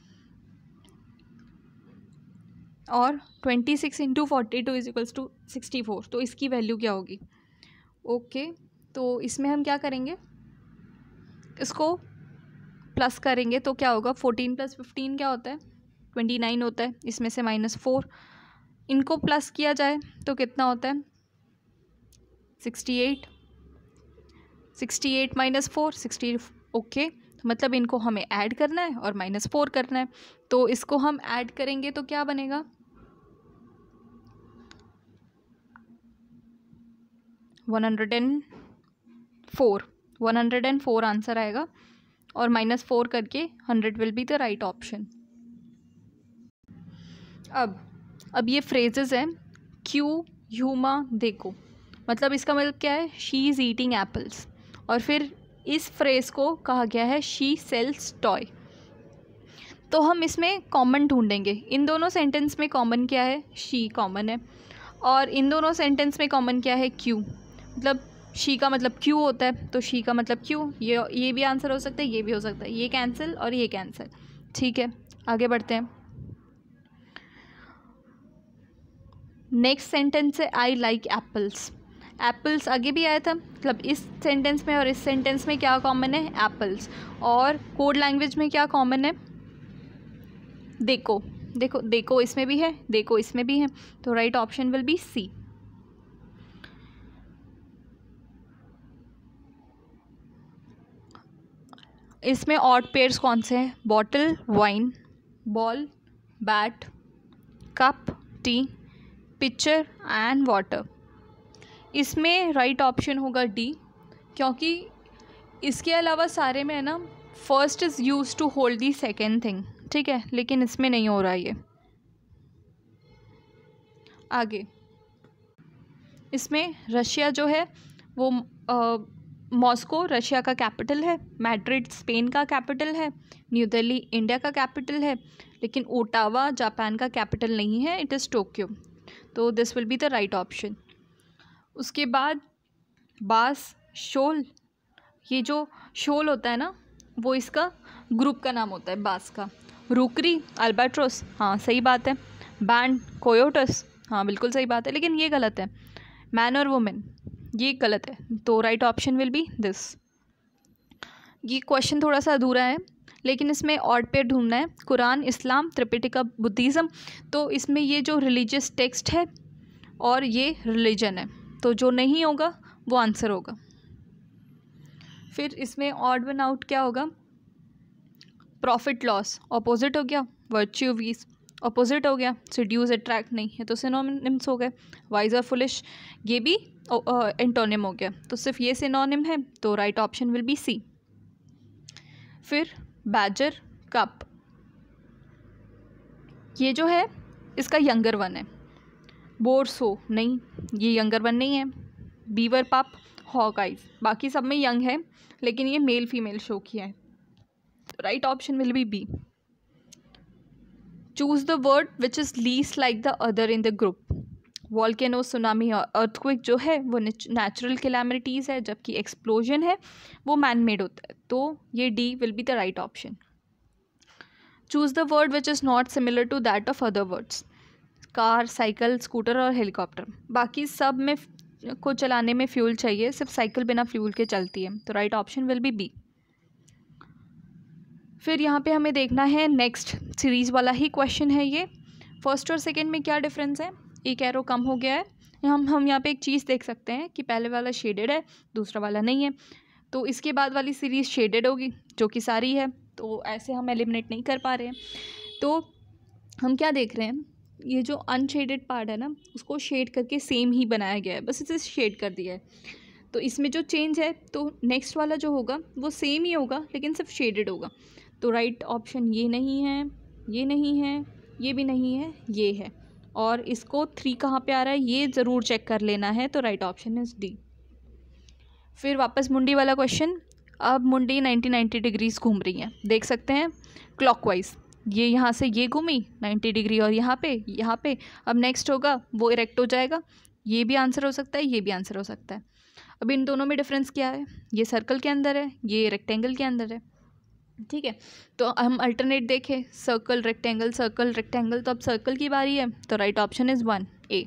और twenty six into forty two is equals to sixty four, तो इसकी value क्या होगी। ओके okay, तो इसमें हम क्या करेंगे, इसको प्लस करेंगे तो क्या होगा, फोर्टीन प्लस फिफ्टीन क्या होता है, ट्वेंटी नाइन होता है, इसमें से माइनस फोर, इनको प्लस किया जाए तो कितना होता है, sixty eight, sixty eight minus four sixty, okay, मतलब इनको हमें ऐड करना है और माइनस फोर करना है, तो इसको हम ऐड करेंगे तो क्या बनेगा, one hundred and four, one hundred and four answer आएगा, और माइनस फोर करके hundred will be the right option. अब अब ये फ्रेजेस हैं, क्यू ह्यूमा देखो, मतलब इसका मतलब क्या है, शी इज़ ईटिंग एप्पल्स, और फिर इस फ्रेज को कहा गया है शी सेल्स टॉय। तो हम इसमें कॉमन ढूंढेंगे, इन दोनों सेंटेंस में कॉमन क्या है, शी कॉमन है, और इन दोनों सेंटेंस में कॉमन क्या है, क्यू, मतलब शी का मतलब क्यू होता है, तो शी का मतलब क्यू, ये ये भी आंसर हो सकता है, ये भी हो सकता है, ये कैंसिल और ये कैंसिल, ठीक है आगे बढ़ते हैं। नेक्स्ट सेंटेंस है आई लाइक एप्पल्स, एप्पल्स आगे भी आया था, मतलब इस सेंटेंस में और इस सेंटेंस में क्या कॉमन है, एप्पल्स, और कोड लैंग्वेज में क्या कॉमन है, देखो, देखो देखो इसमें भी है, देखो इसमें भी है, तो right option will be C. इसमें ऑड पेयर्स कौन से हैं, bottle wine, ball bat, cup tea, picture and water. इसमें राइट ऑप्शन होगा डी, क्योंकि इसके अलावा सारे में है ना first is use to hold the second thing, ठीक है, लेकिन इसमें नहीं हो रहा ये। आगे इसमें रशिया जो है वो मॉस्को रशिया का कैपिटल है, मैड्रिड स्पेन का कैपिटल है, न्यू दिल्ली इंडिया का कैपिटल है, लेकिन ओटावा जापान का कैपिटल नहीं है, इट इज़ टोक्यो, तो this will be the right option. उसके बाद बास शोल, ये जो शोल होता है ना वो इसका ग्रुप का नाम होता है बास का। रूकरी अल्बाट्रोस, हाँ सही बात है। बैंड कोयोटस, हाँ बिल्कुल सही बात है, लेकिन ये गलत है। मैन और वुमेन ये गलत है, तो right option will be this. ये क्वेश्चन थोड़ा सा अधूरा है, लेकिन इसमें ऑड पेयर ढूंढना है, कुरान इस्लाम त्रिपिटिका बुद्धिज़्म, तो इसमें ये जो रिलीजियस टेक्स्ट है और ये रिलीजन है, तो जो नहीं होगा वो आंसर होगा। फिर इसमें ऑड वन आउट क्या होगा, प्रॉफिट लॉस ऑपोजिट हो गया, वर्च्यू वीस ऑपोजिट हो गया, सीड्यूस अट्रैक्ट नहीं है तो सिनोनिम्स हो गए, वाइज और फुलिश ये भी एंटोनिम हो गया, तो सिर्फ ये सिनोनिम है, तो right option will be C. फिर बैजर कप, ये जो है इसका यंगर वन है, बोरसो नहीं, ये यंगर वन नहीं है। बीवर पप हॉक आइज, बाकी सब में यंग है, लेकिन ये मेल फीमेल शो किया है, तो right option will be B. Choose the word which is least like the other in the group. Volcano tsunami और अर्थक्वेक जो है वो नेचुरल कैलामिटीज़ है, जबकि एक्सप्लोजन है वो मैन मेड होता है, तो ये D will be the right option. Choose the word which is not similar to that of other words. Car cycle scooter और हेलीकॉप्टर, बाकी सब में को चलाने में फ्यूल चाहिए, सिर्फ साइकिल बिना फ्यूल के चलती है, तो right option will be B. फिर यहाँ पे हमें देखना है नेक्स्ट सीरीज़ वाला ही क्वेश्चन है ये, फर्स्ट और सेकंड में क्या डिफरेंस है, एक एरो कम हो गया है। हम हम यहाँ पे एक चीज़ देख सकते हैं कि पहले वाला शेडेड है दूसरा वाला नहीं है, तो इसके बाद वाली सीरीज़ शेडेड होगी जो कि सारी है, तो ऐसे हम एलिमिनेट नहीं कर पा रहे हैं। तो हम क्या देख रहे हैं, ये जो अनशेडेड पार्ट है ना उसको शेड करके सेम ही बनाया गया है, बस इसे शेड कर दिया है, तो इसमें जो चेंज है तो नेक्स्ट वाला जो होगा वो सेम ही होगा लेकिन सिर्फ शेडेड होगा, तो राइट ऑप्शन ये नहीं है, ये नहीं है, ये भी नहीं है, ये है, और इसको थ्री कहाँ पे आ रहा है ये ज़रूर चेक कर लेना है, तो राइट ऑप्शन इज डी। फिर वापस मुंडी वाला क्वेश्चन। अब मुंडी नाइन्टी नाइन्टी डिग्रीज घूम रही है, देख सकते हैं क्लॉकवाइज, ये यहाँ से ये घूमी नाइन्टी डिग्री और यहाँ पे यहाँ पे। अब नेक्स्ट होगा वो इरेक्ट हो जाएगा, ये भी आंसर हो सकता है, ये भी आंसर हो सकता है। अब इन दोनों में डिफरेंस क्या है, ये सर्कल के अंदर है, ये रेक्टेंगल के अंदर है, ठीक है। तो हम अल्टरनेट देखें, सर्कल रेक्टेंगल सर्कल रेक्टेंगल, तो अब सर्कल की बारी है, तो right option is one A.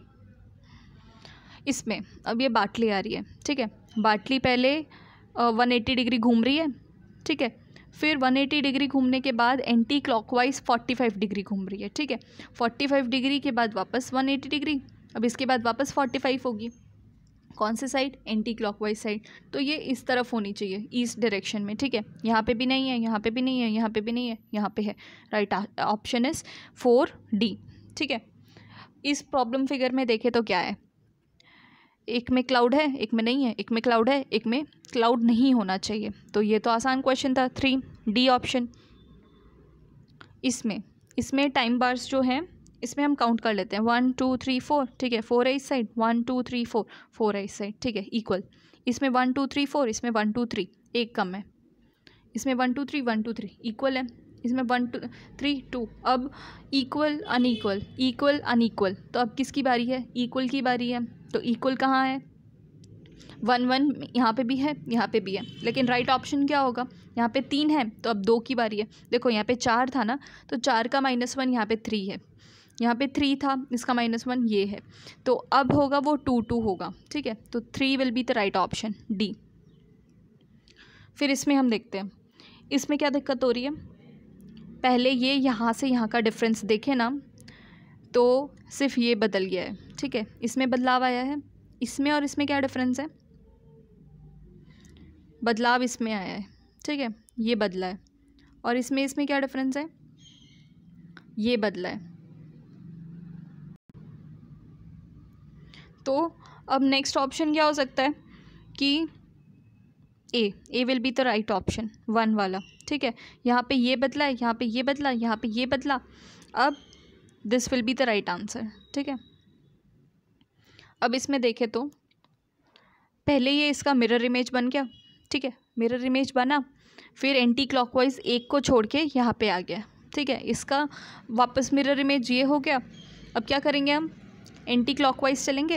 इसमें अब ये बाटली आ रही है, ठीक है। बाटली पहले वन एट्टी डिग्री घूम रही है, ठीक है। फिर वन एट्टी डिग्री घूमने के बाद anti clockwise forty five degree घूम रही है, ठीक है। फोर्टी फाइव डिग्री के बाद वापस वन एट्टी डिग्री, अब इसके बाद वापस फोर्टी फाइव होगी, कौन से साइड, एंटी क्लॉकवाइज साइड। तो ये इस तरफ होनी चाहिए, ईस्ट डायरेक्शन में, ठीक है। यहाँ पे भी नहीं है, यहाँ पे भी नहीं है, यहाँ पे भी नहीं है, यहाँ पे है, right option is four D, ठीक है। इस प्रॉब्लम फिगर में देखें तो क्या है, एक में क्लाउड है, एक में नहीं है, एक में क्लाउड है, एक में क्लाउड नहीं होना चाहिए, तो ये तो आसान क्वेश्चन था, थ्री डी ऑप्शन। इसमें इसमें टाइम बार्स जो हैं इसमें हम काउंट कर लेते हैं, वन टू थ्री फोर, ठीक है। फोर है इस side, one two three four, four है इस साइड, ठीक है, इक्वल। इसमें वन टू थ्री फोर, इसमें वन टू थ्री, एक कम है। इसमें one two three one two three equal है, इसमें वन टू थ्री टू। अब इक्वल अनइक्वल, इक्वल अनइक्वल, तो अब किसकी बारी है, इक्वल की बारी है। तो इक्वल कहाँ है, वन वन यहाँ पे भी है, यहाँ पे भी है, लेकिन राइट ऑप्शन क्या होगा, यहाँ पे तीन है तो अब दो की बारी है। देखो यहाँ पे चार था ना, तो चार का माइनस वन यहाँ पे थ्री है, यहाँ पे थ्री था, इसका माइनस वन ये है, तो अब होगा वो टू टू होगा, ठीक है। तो three will be the right option, D. फिर इसमें हम देखते हैं, इसमें क्या दिक्कत हो रही है, पहले ये यहाँ से यहाँ का डिफरेंस देखें ना, तो सिर्फ ये बदल गया है, ठीक है, इसमें बदलाव आया है। इसमें और इसमें क्या डिफरेंस है, बदलाव इसमें आया है, ठीक है, ये बदला है। और इसमें इसमें क्या डिफरेंस है, ये बदला है। तो अब नेक्स्ट ऑप्शन क्या हो सकता है कि A A will be the right option, one वाला, ठीक है। यहाँ पे ये बदला है, यहाँ पे ये बदला, यहाँ पे ये बदला, अब this will be the right answer, ठीक है। अब इसमें देखें तो पहले ये इसका मिरर इमेज बन गया, ठीक है, मिरर इमेज बना, फिर एंटी क्लॉकवाइज एक को छोड़ के यहाँ पे आ गया, ठीक है। इसका वापस मिरर इमेज ये हो गया। अब क्या करेंगे हम, एंटी क्लॉकवाइज चलेंगे,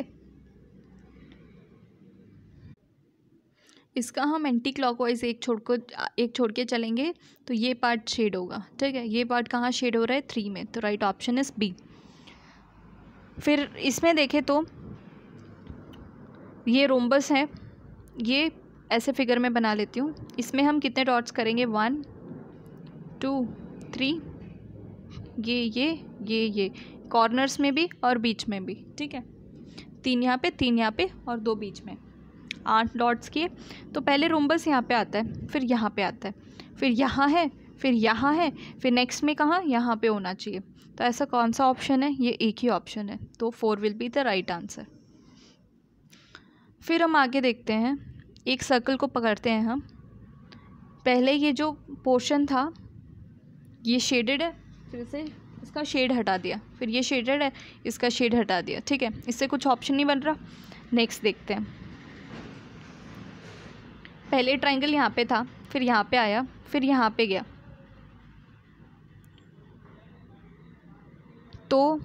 इसका हम एंटी क्लॉकवाइज एक छोड़ को एक छोड़ के चलेंगे, तो ये पार्ट शेड होगा, ठीक है। ये पार्ट कहाँ शेड हो रहा है, थ्री में, तो राइट ऑप्शन इज बी। फिर इसमें देखें तो ये रोम्बस है, ये ऐसे फिगर में बना लेती हूँ। इसमें हम कितने डॉट्स करेंगे, वन टू थ्री, ये ये ये ये कॉर्नर्स में भी और बीच में भी, ठीक है। तीन यहाँ पे, तीन यहाँ पे और दो बीच में, आठ डॉट्स किए। तो पहले रोम्बस यहाँ पे आता है, फिर यहाँ पे आता है, फिर यहाँ है, फिर यहाँ है, फिर नेक्स्ट में कहाँ, यहाँ पे होना चाहिए। तो ऐसा कौन सा ऑप्शन है, ये एक ही ऑप्शन है, तो four will be the right answer. फिर हम आगे देखते हैं, एक सर्कल को पकड़ते हैं हम। पहले ये जो पोर्शन था ये शेडेड है, फिर से इसका शेड हटा दिया, फिर ये शेडेड है, इसका शेड हटा दिया, ठीक है। इससे कुछ ऑप्शन नहीं बन रहा। नेक्स्ट देखते हैं, पहले ट्राइंगल यहाँ पे था, फिर यहाँ पे आया, फिर यहाँ पे गया, तो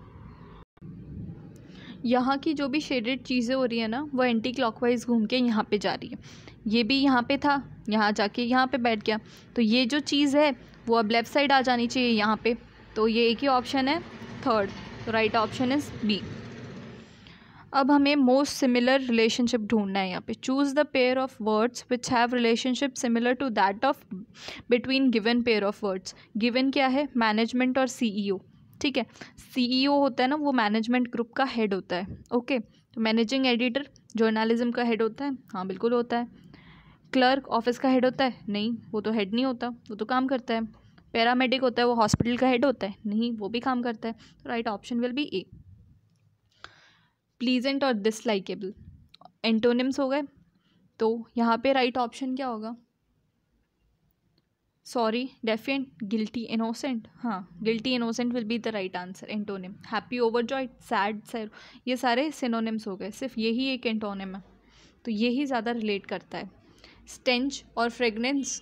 यहाँ की जो भी शेडेड चीज़ें हो रही है ना, वो एंटी क्लॉकवाइज घूम के यहाँ पे जा रही है। ये भी यहाँ पे था, यहाँ जाके यहाँ पे बैठ गया, तो ये जो चीज़ है वो अब लेफ़्ट साइड आ जानी चाहिए यहाँ पे, तो ये एक ही ऑप्शन है, थर्ड, तो राइट ऑप्शन इज़ बी। अब हमें मोस्ट सिमिलर रिलेशनशिप ढूंढना है यहाँ पे। Choose the pair of words which have relationship similar to that of between given pair of words. Given क्या है, मैनेजमेंट और सीईओ, ठीक है। सीईओ होता है ना, वो मैनेजमेंट ग्रुप का हेड होता है, ओके। तो मैनेजिंग एडिटर जर्नलिज्म का हेड होता है, हाँ बिल्कुल होता है। क्लर्क ऑफिस का हेड होता है, नहीं वो तो हेड नहीं होता, वो तो काम करता है। पैरामेडिक होता है, वो हॉस्पिटल का हेड होता है, नहीं वो भी काम करता है। तो right option will be A. Pleasant और डिसलाइकेबल एंटोनिम्स हो गए, तो यहाँ पे राइट ऑप्शन क्या होगा, सॉरी, डेफिएंट, गिल्टी, इनोसेंट। हाँ, guilty innocent will be the right answer. Antonym happy, overjoyed, sad, sad, ये सारे सिनोनिम्स हो गए, सिर्फ यही एक एंटोनिम है, तो यही ज़्यादा रिलेट करता है। स्टेंच और फ्रेगनेंस,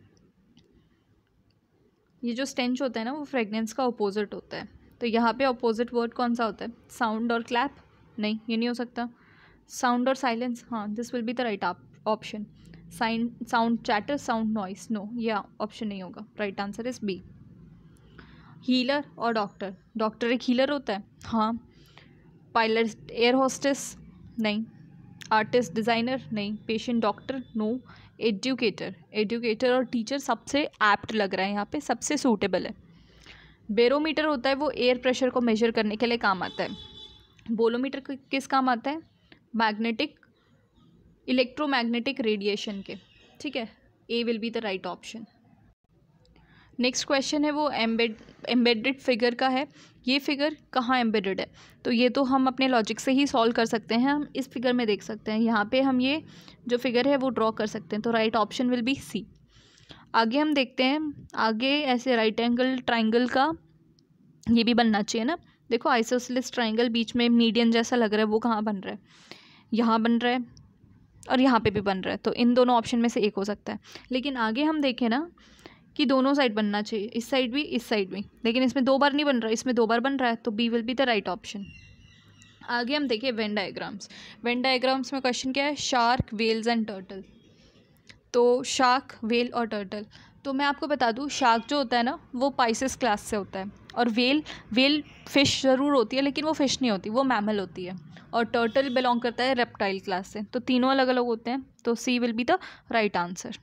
ये जो स्टेंच होता है ना वो फ्रेगनेंस का अपोजिट होता है, तो यहाँ पे अपोजिट वर्ड कौन सा होता है? साउंड और क्लैप, नहीं ये नहीं हो सकता। साउंड और साइलेंस, हाँ this will be the right option. साइंड, sound chatter, sound noise, no ये ऑप्शन नहीं होगा, right answer is B. Healer और डॉक्टर, डॉक्टर एक हीलर होता है, हाँ। पायलट, एयर होस्टेस, नहीं। आर्टिस्ट, डिज़ाइनर, नहीं। Patient, doctor, no. Educator, educator और टीचर सबसे एप्ट लग रहा है यहाँ पे, सबसे सूटेबल है। बेरोमीटर होता है वो एयर प्रेशर को मेजर करने के लिए काम आता है। बोलोमीटर किस काम आता है? मैग्नेटिक, इलेक्ट्रोमैग्नेटिक रेडिएशन के, ठीक है। A will be the right option. Next question है वो एम्बेड एम्बेडेड फिगर का है। ये फिगर कहाँ एम्बेडेड है? तो ये तो हम अपने लॉजिक से ही सॉल्व कर सकते हैं। हम इस फिगर में देख सकते हैं, यहाँ पे हम ये जो फिगर है वो ड्रॉ कर सकते हैं, तो right option will be C. आगे हम देखते हैं, आगे ऐसे राइट एंगल ट्राइंगल का ये भी बनना चाहिए ना। देखो आइसोसेलेस ट्राइंगल बीच में मीडियन जैसा लग रहा है, वो कहाँ बन रहा है? यहाँ बन रहा है और यहाँ पे भी बन रहा है, तो इन दोनों ऑप्शन में से एक हो सकता है। लेकिन आगे हम देखें ना कि दोनों साइड बनना चाहिए, इस साइड भी इस साइड भी, लेकिन इसमें दो बार नहीं बन रहा, इसमें दो बार बन रहा है, तो B will be the right option. आगे हम देखिए वेन डायग्राम्स। वेन डायग्राम्स में क्वेश्चन क्या है? Shark, whales and turtle. तो शार्क, वेल और टर्टल, तो मैं आपको बता दूँ शार्क जो होता है ना वो पाइसेस क्लास से होता है, और वेल वेल फिश ज़रूर होती है लेकिन वो फिश नहीं होती, वो मैमल होती है, और टर्टल बिलोंग करता है रेप्टाइल क्लास से, तो तीनों अलग अलग होते हैं, तो C will be the right answer.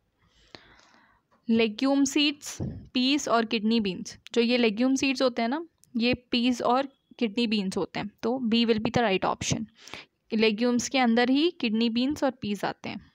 Legume seeds, peas और किडनी बीन्स, जो ये लेग्यूम सीड्स होते हैं ना ये पीस और किडनी बीन्स होते हैं, तो B will be the right option. Legumes के अंदर ही किडनी बीन्स और पीस आते हैं।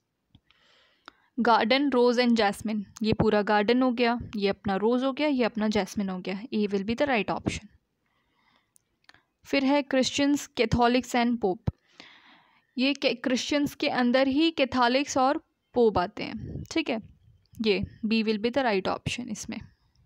गार्डन, रोज़ एंड जैस्मिन, ये पूरा गार्डन हो गया, ये अपना रोज़ हो गया, ये अपना जैस्मिन हो गया, A will be the right option. फिर है क्रिश्चियंस, कैथोलिक्स एंड पोप। ये क्रिश्चियंस के अंदर ही कैथोलिक्स और पोप आते हैं, ठीक है, ये B will be the right option इसमें।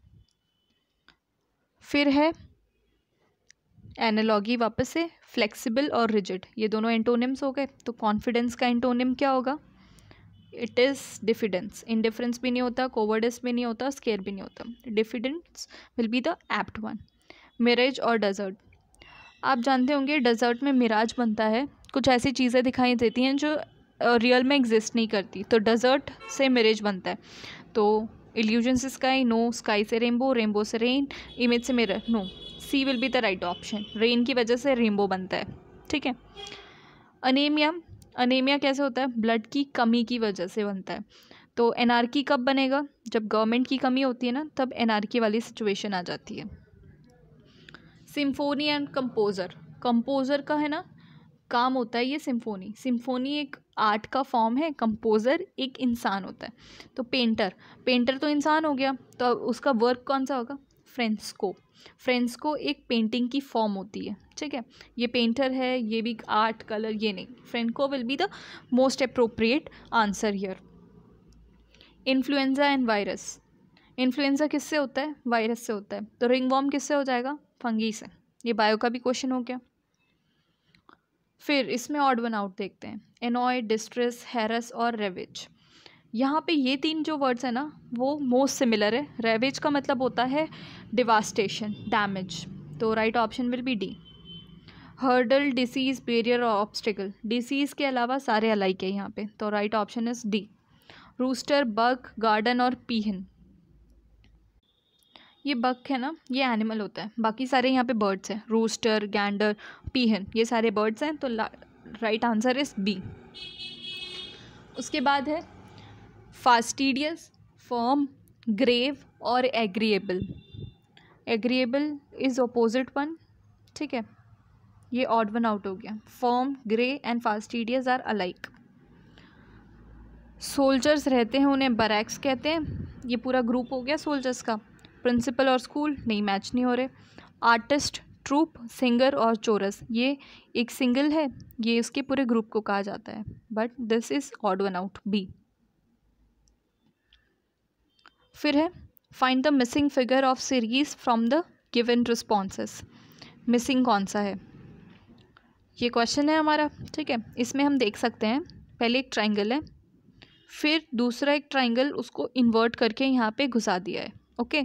फिर है एनालॉगी, वापस से फ्लेक्सिबल और रिजिड, ये दोनों एंटोनिम्स हो गए, तो कॉन्फिडेंस का एंटोनिम क्या होगा? It is diffidence. इंडिफरेंस भी नहीं होता, कोवर्डिस भी नहीं होता, स्केयर भी नहीं होता, diffidence will be the apt one. Mirage और डेजर्ट, आप जानते होंगे डेजर्ट में मिराज बनता है, कुछ ऐसी चीज़ें दिखाई देती हैं जो रियल में एग्जिस्ट नहीं करती, तो डेजर्ट से मिराज बनता है। तो इल्यूजन से स्काई, नो। स्काई से रेनबो, रेनबो से रेन, इमेज से mirror, no. C will be the right option. Rain की वजह से रेनबो बनता है, ठीक है। अनीमिया, अनीमिया कैसे होता है? ब्लड की कमी की वजह से बनता है, तो एनार्की कब बनेगा? जब गवर्नमेंट की कमी होती है ना, तब एनार्की वाली सिचुएशन आ जाती है। सिम्फोनी एंड कंपोज़र, कंपोज़र का है ना काम होता है ये सिम्फोनी। सिम्फोनी एक आर्ट का फॉर्म है, कंपोज़र एक इंसान होता है, तो पेंटर, पेंटर तो इंसान हो गया, तो उसका वर्क कौन सा होगा? फ्रेस्को। फ्रेस्को एक पेंटिंग की फॉर्म होती है, ठीक है, ये पेंटर है, ये भी आर्ट कलर, ये नहीं। Fresco will be the most appropriate answer here. Influenza and virus, influenza किससे होता है? वायरस से होता है, तो रिंगवॉर्म किससे हो जाएगा? फंगी से। ये बायो का भी क्वेश्चन हो गया। फिर इसमें ऑड वन आउट देखते हैं, एनॉय, डिस्ट्रेस, हैरस और रेवेज। यहाँ पे ये तीन जो वर्ड्स हैं ना वो मोस्ट सिमिलर है। रेवेज का मतलब होता है डिवास्टेशन, डैमेज, तो right option will be D. Hurdle, disease, barrier और ऑब्स्टिकल, डिसीज़ के अलावा सारे अलाइक है यहाँ पे, तो right option is D. Rooster, bug, garden और पीहन, ये बग है ना ये एनिमल होता है, बाकी सारे यहाँ पे बर्ड्स हैं, रूस्टर, गैंडर, पीहन, ये सारे बर्ड्स हैं, तो राइट आंसर इज बी। उसके बाद है फास्टिडियस, फर्म, ग्रेव और agreeable. Agreeable is opposite one, ठीक है, ये ऑड वन आउट हो गया। Firm, grey and fastidious are alike. Soldiers रहते हैं उन्हें बैरक्स कहते हैं, ये पूरा ग्रुप हो गया सोल्जर्स का। प्रिंसिपल और स्कूल नहीं मैच नहीं हो रहे। आर्टिस्ट, ट्रूप, सिंगर और चोरस, ये एक सिंगल है, ये इसके पूरे ग्रुप को कहा जाता है, but this is odd one out, B. फिर है find the missing figure of series from the given responses. Missing कौन सा है, ये क्वेश्चन है हमारा, ठीक है। इसमें हम देख सकते हैं पहले एक ट्राइंगल है, फिर दूसरा एक ट्राइंगल उसको इन्वर्ट करके यहाँ पे घुसा दिया है, ओके।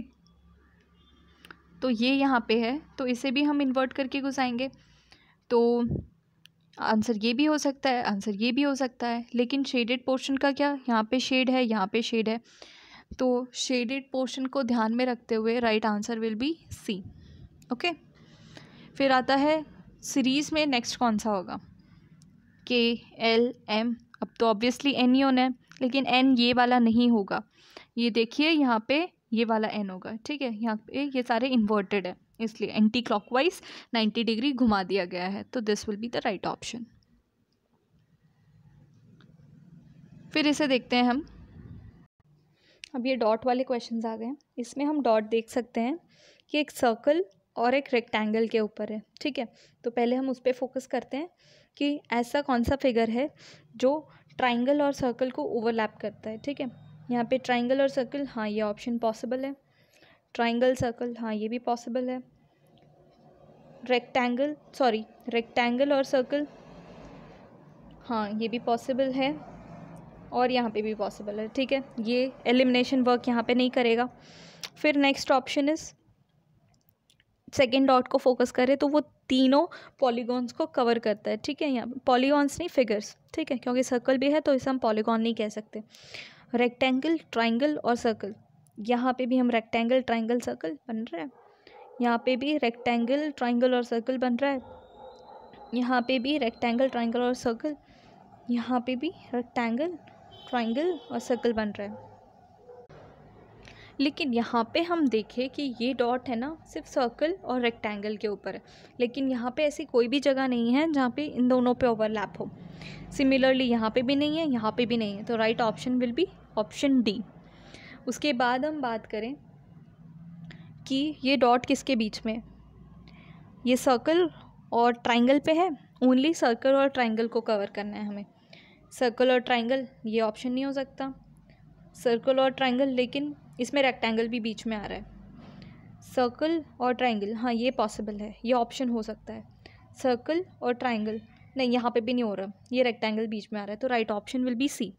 तो ये यहाँ पे है, तो इसे भी हम इन्वर्ट करके घुसाएंगे, तो आंसर ये भी हो सकता है, आंसर ये भी हो सकता है। लेकिन शेडेड पोर्शन का क्या, यहाँ पे शेड है, यहाँ पे शेड है, तो शेडेड पोर्शन को ध्यान में रखते हुए right answer will be C, okay. फिर आता है सीरीज़ में नेक्स्ट कौन सा होगा, के एल एम। अब तो ऑब्वियसली एन ही होना है, लेकिन एन ये वाला नहीं होगा, ये देखिए यहाँ पे ये वाला एन होगा, ठीक है। यहाँ पे ये सारे इन्वर्टेड है, इसलिए एंटी क्लॉकवाइज नाइन्टी डिग्री घुमा दिया गया है, तो this will be the right option. फिर इसे देखते हैं हम। अब ये डॉट वाले क्वेश्चंस आ गए हैं, इसमें हम डॉट देख सकते हैं कि एक सर्कल और एक रेक्टेंगल के ऊपर है, ठीक है। तो पहले हम उस पर फोकस करते हैं कि ऐसा कौन सा फिगर है जो ट्राइंगल और सर्कल को ओवरलैप करता है, ठीक है। यहाँ पे ट्राइंगल और सर्कल, हाँ ये ऑप्शन पॉसिबल है। ट्राइंगल सर्कल, हाँ ये भी पॉसिबल है। रेक्टेंगल सॉरी रेक्टेंगल और सर्कल, हाँ ये भी पॉसिबल है, और यहाँ पे भी पॉसिबल है, ठीक है। ये एलिमिनेशन वर्क यहाँ पे नहीं करेगा। फिर next option is second dot को फोकस करें तो वो तीनों पॉलीगॉन्स को कवर करता है, ठीक है। यहाँ पॉलीगॉन्स नहीं, फिगर्स, ठीक है, क्योंकि सर्कल भी है तो इसे हम पॉलीगॉन नहीं कह सकते। रेक्टेंगल, ट्राइंगल और सर्कल, यहाँ पे भी हम रेक्टेंगल ट्राइंगल सर्कल बन रहा है, यहाँ पे भी रेक्टेंगल ट्राइंगल और सर्कल बन रहा है, यहाँ पे भी रेक्टेंगल ट्राइंगल और सर्कल, यहाँ पे भी रेक्टेंगल ट्राइंगल और सर्कल बन रहा है। लेकिन यहाँ पे हम देखें कि ये डॉट है ना सिर्फ सर्कल और रेक्टेंगल के ऊपर है, लेकिन यहाँ पे ऐसी कोई भी जगह नहीं है जहाँ पे इन दोनों पे ओवरलैप हो। सिमिलरली यहाँ पे भी नहीं है, यहाँ पे भी नहीं है, तो right option will be option D. उसके बाद हम बात करें कि ये डॉट किसके बीच में है, ये सर्कल और ट्राइंगल पे है, ओनली सर्कल और ट्राइंगल को कवर करना है हमें। सर्कल और ट्राइंगल ये ऑप्शन नहीं हो सकता, सर्कल और ट्राइंगल, लेकिन इसमें रेक्टेंगल भी बीच में आ रहा है। सर्कल और ट्राइंगल, हाँ ये पॉसिबल है, ये ऑप्शन हो सकता है। सर्कल और ट्राइंगल नहीं, यहाँ पे भी नहीं हो रहा, ये रेक्टेंगल बीच में आ रहा है, तो right option will be C.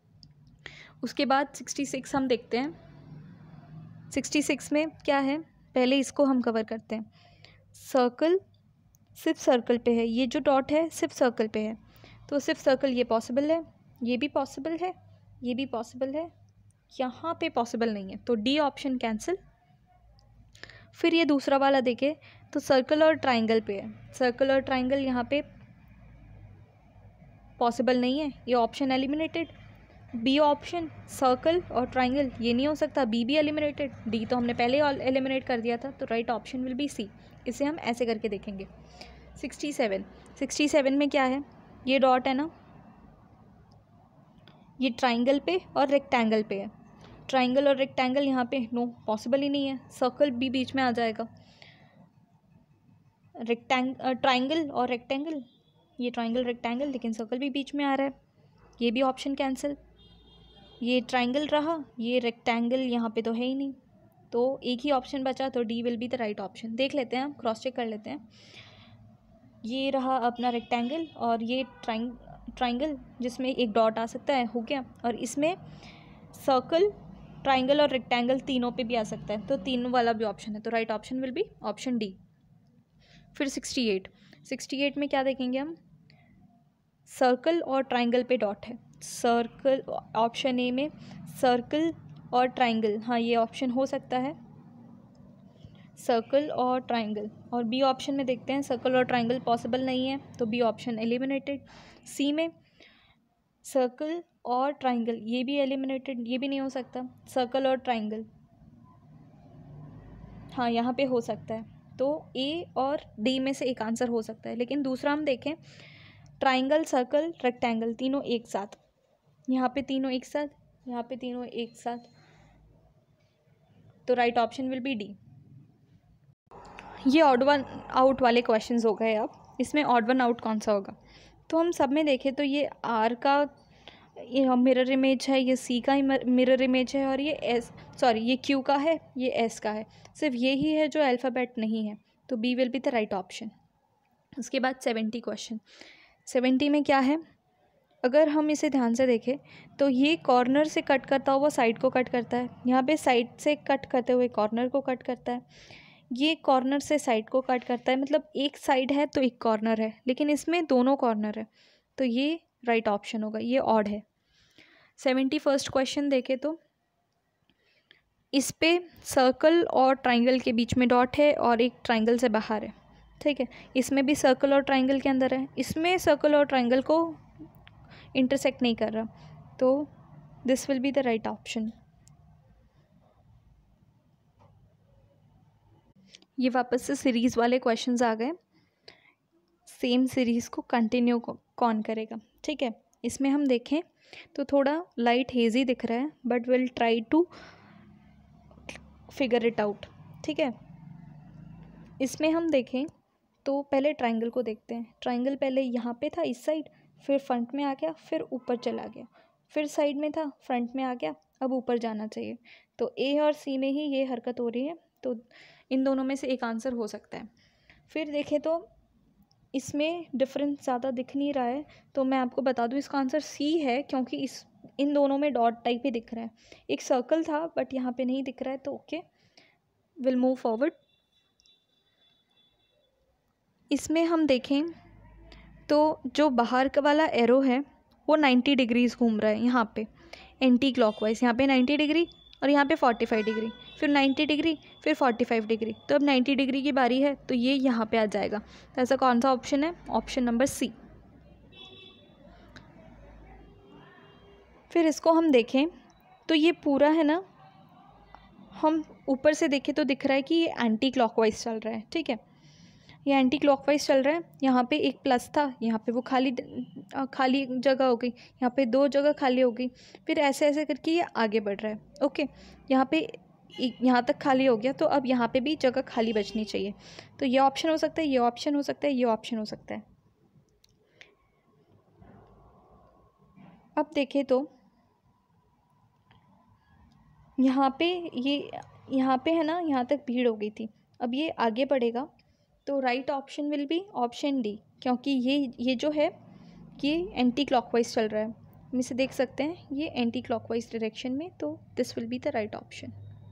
उसके बाद सिक्सटी सिक्स हम देखते हैं। सिक्सटी सिक्स में क्या है, पहले इसको हम कवर करते हैं। सर्कल सिर्फ सर्कल पे है, ये जो डॉट है सिर्फ सर्कल पे है, तो सिर्फ सर्कल ये पॉसिबल है, ये भी पॉसिबल है, ये भी पॉसिबल है, यहाँ पे पॉसिबल नहीं है, तो डी ऑप्शन कैंसिल। फिर ये दूसरा वाला देखें तो सर्कल और ट्राइंगल पे है, सर्कल और ट्राइंगल यहाँ पे पॉसिबल नहीं है, ये option eliminated. B option circle और ट्राइंगल ये नहीं हो सकता, बी भी एलिमिनेटेड, डी तो हमने पहले ही एलिमिनेट कर दिया था, तो right option will be C. इसे हम ऐसे करके देखेंगे। सिक्सटी सेवन सिक्सटी सेवन में क्या है, ये डॉट है ना, ये ट्राइंगल पे और रेक्टेंगल पे है। ट्राइंगल और रेक्टेंगल यहाँ पे नो पॉसिबल ही नहीं है, सर्कल भी बीच में आ जाएगा। रेक्टेंग ट्राइंगल और रेक्टेंगल, ये ट्राइंगल रेक्टेंगल, लेकिन सर्कल भी बीच में आ रहा है, ये भी ऑप्शन कैंसिल। ये ट्राइंगल रहा, ये रेक्टेंगल यहाँ पे तो है ही नहीं, तो एक ही ऑप्शन बचा, तो D will be the right option. देख लेते हैं, हम क्रॉस चेक कर लेते हैं। ये रहा अपना रेक्टेंगल और ये ट्राइंग ट्राइंगल जिसमें एक डॉट आ सकता है, हो गया। और इसमें सर्कल, ट्राइंगल और रेक्टेंगल तीनों पे भी आ सकता है, तो तीनों वाला भी ऑप्शन है, तो right option will be option D. फिर सिक्सटी एट सिक्सटी एट में क्या देखेंगे हम, सर्कल और ट्राइंगल पे डॉट है। सर्कल ऑप्शन ए में सर्कल और ट्राइंगल, हाँ ये ऑप्शन हो सकता है, सर्कल और ट्राइंगल। और बी ऑप्शन में देखते हैं, सर्कल और ट्राइंगल पॉसिबल नहीं है, तो बी ऑप्शन एलिमिनेटेड। सी में सर्कल और ट्राइंगल ये भी एलिमिनेटेड, ये भी नहीं हो सकता। सर्कल और ट्राइंगल, हाँ यहाँ पे हो सकता है, तो ए और डी में से एक आंसर हो सकता है। लेकिन दूसरा हम देखें, ट्राइंगल, सर्कल, रेक्टेंगल तीनों एक साथ, यहाँ पे तीनों एक साथ, यहाँ पे तीनों एक साथ, तो right option will be D. ये ऑड वन आउट वाले क्वेश्चंस हो गए। अब इसमें ऑड वन आउट कौन सा होगा, तो हम सब में देखें तो ये आर का ये मिरर इमेज है, ये सी का मिरर इमेज है, और ये एस सॉरी ये क्यू का है, ये एस का है। सिर्फ ये ही है जो अल्फ़ाबेट नहीं है, तो B will be the right option. उसके बाद सेवेंटी क्वेश्चन। सेवेंटी में क्या है, अगर हम इसे ध्यान से देखें तो ये कॉर्नर से कट करता हुआ साइड को कट करता है, यहाँ पे साइड से कट करते हुए कॉर्नर को कट करता है, ये कॉर्नर से साइड को कट करता है, मतलब एक साइड है तो एक कॉर्नर है, लेकिन इसमें दोनों कॉर्नर है, तो ये राइट ऑप्शन होगा, ये ऑड है। सेवेंटी फर्स्ट क्वेश्चन देखें तो इस पे सर्कल और ट्राइंगल के बीच में डॉट है और एक ट्राइंगल से बाहर है, ठीक है। इसमें भी सर्कल और ट्राइंगल के अंदर है, इसमें सर्कल और ट्राइंगल को इंटरसेक्ट नहीं कर रहा, तो this will be the right option. ये वापस से सीरीज़ वाले क्वेश्चंस आ गए, सेम सीरीज़ को कंटिन्यू कौन करेगा, ठीक है। इसमें हम देखें तो थोड़ा लाइट हेजी दिख रहा है, but will try to figure it out, ठीक है। इसमें हम देखें तो पहले ट्राइंगल को देखते हैं। ट्राइंगल पहले यहाँ पे था इस साइड, फिर फ्रंट में आ गया, फिर ऊपर चला गया, फिर साइड में था, फ्रंट में आ गया, अब ऊपर जाना चाहिए। तो ए और सी में ही ये हरकत हो रही है, तो इन दोनों में से एक आंसर हो सकता है। फिर देखें तो इसमें डिफरेंस ज़्यादा दिख नहीं रहा है, तो मैं आपको बता दूँ इसका आंसर सी है, क्योंकि इस इन दोनों में डॉट टाइप ही दिख रहा है। एक सर्कल था बट यहाँ पे नहीं दिख रहा है, तो ओके, विल मूव फॉरवर्ड। इसमें हम देखें तो जो बाहर का वाला एरो है वो नाइन्टी डिग्रीज घूम रहा है, यहाँ पे एंटी क्लॉकवाइज, यहाँ पे नाइन्टी डिग्री और यहाँ पे फोर्टी फाइव डिग्री, फिर नाइन्टी डिग्री, फिर फोर्टी फाइव डिग्री। तो अब नाइन्टी डिग्री की बारी है, तो ये यहाँ पे आ जाएगा। तो ऐसा कौन सा ऑप्शन है? Option number C. फिर इसको हम देखें तो ये पूरा है ना, हम ऊपर से देखें तो दिख रहा है कि ये एंटी क्लॉकवाइज चल रहा है, ठीक है। ये एंटी क्लॉकवाइज चल रहा है, यहाँ पे एक प्लस था, यहाँ पे वो खाली खाली जगह हो गई, यहाँ पे दो जगह खाली हो गई, फिर ऐसे ऐसे करके ये आगे बढ़ रहा है, ओके। यहाँ पे यहाँ तक खाली हो गया, तो अब यहाँ पे भी जगह खाली बचनी चाहिए। तो ये ऑप्शन हो सकता है, ये ऑप्शन हो सकता है, ये ऑप्शन हो सकता है। अब देखें तो यहाँ पे ये यहाँ पे है ना, यहाँ तक भीड़ हो गई थी, अब ये आगे बढ़ेगा, तो right option will be option D, क्योंकि ये ये जो है ये एंटी क्लॉकवाइज चल रहा है, हम इसे देख सकते हैं, ये एंटी क्लॉकवाइज डायरेक्शन में, तो this will be the right option.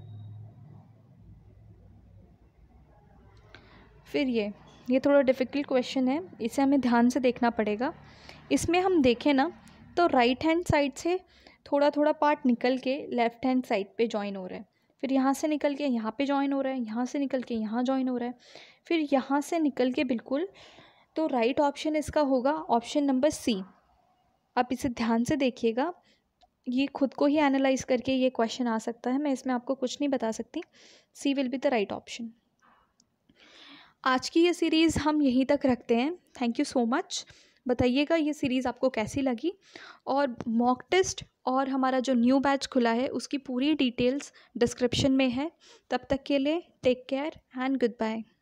फिर ये ये थोड़ा डिफ़िकल्ट क्वेश्चन है, इसे हमें ध्यान से देखना पड़ेगा। इसमें हम देखें ना तो राइट हैंड साइड से थोड़ा थोड़ा पार्ट निकल के लेफ़्ट हैंड साइड पे जॉइन हो रहा है, फिर यहाँ से निकल के यहाँ पे जॉइन हो रहा है, यहाँ से निकल के यहाँ जॉइन हो रहा है, फिर यहाँ से निकल के बिल्कुल, तो राइट ऑप्शन इसका होगा ऑप्शन नंबर सी। आप इसे ध्यान से देखिएगा, ये खुद को ही एनालाइज करके ये क्वेश्चन आ सकता है, मैं इसमें आपको कुछ नहीं बता सकती। C will be the right option. आज की ये सीरीज़ हम यहीं तक रखते हैं। Thank you so much. बताइएगा ये सीरीज़ आपको कैसी लगी, और मॉक टेस्ट और हमारा जो न्यू बैच खुला है उसकी पूरी डिटेल्स डिस्क्रिप्शन में है। तब तक के लिए take care and good bye.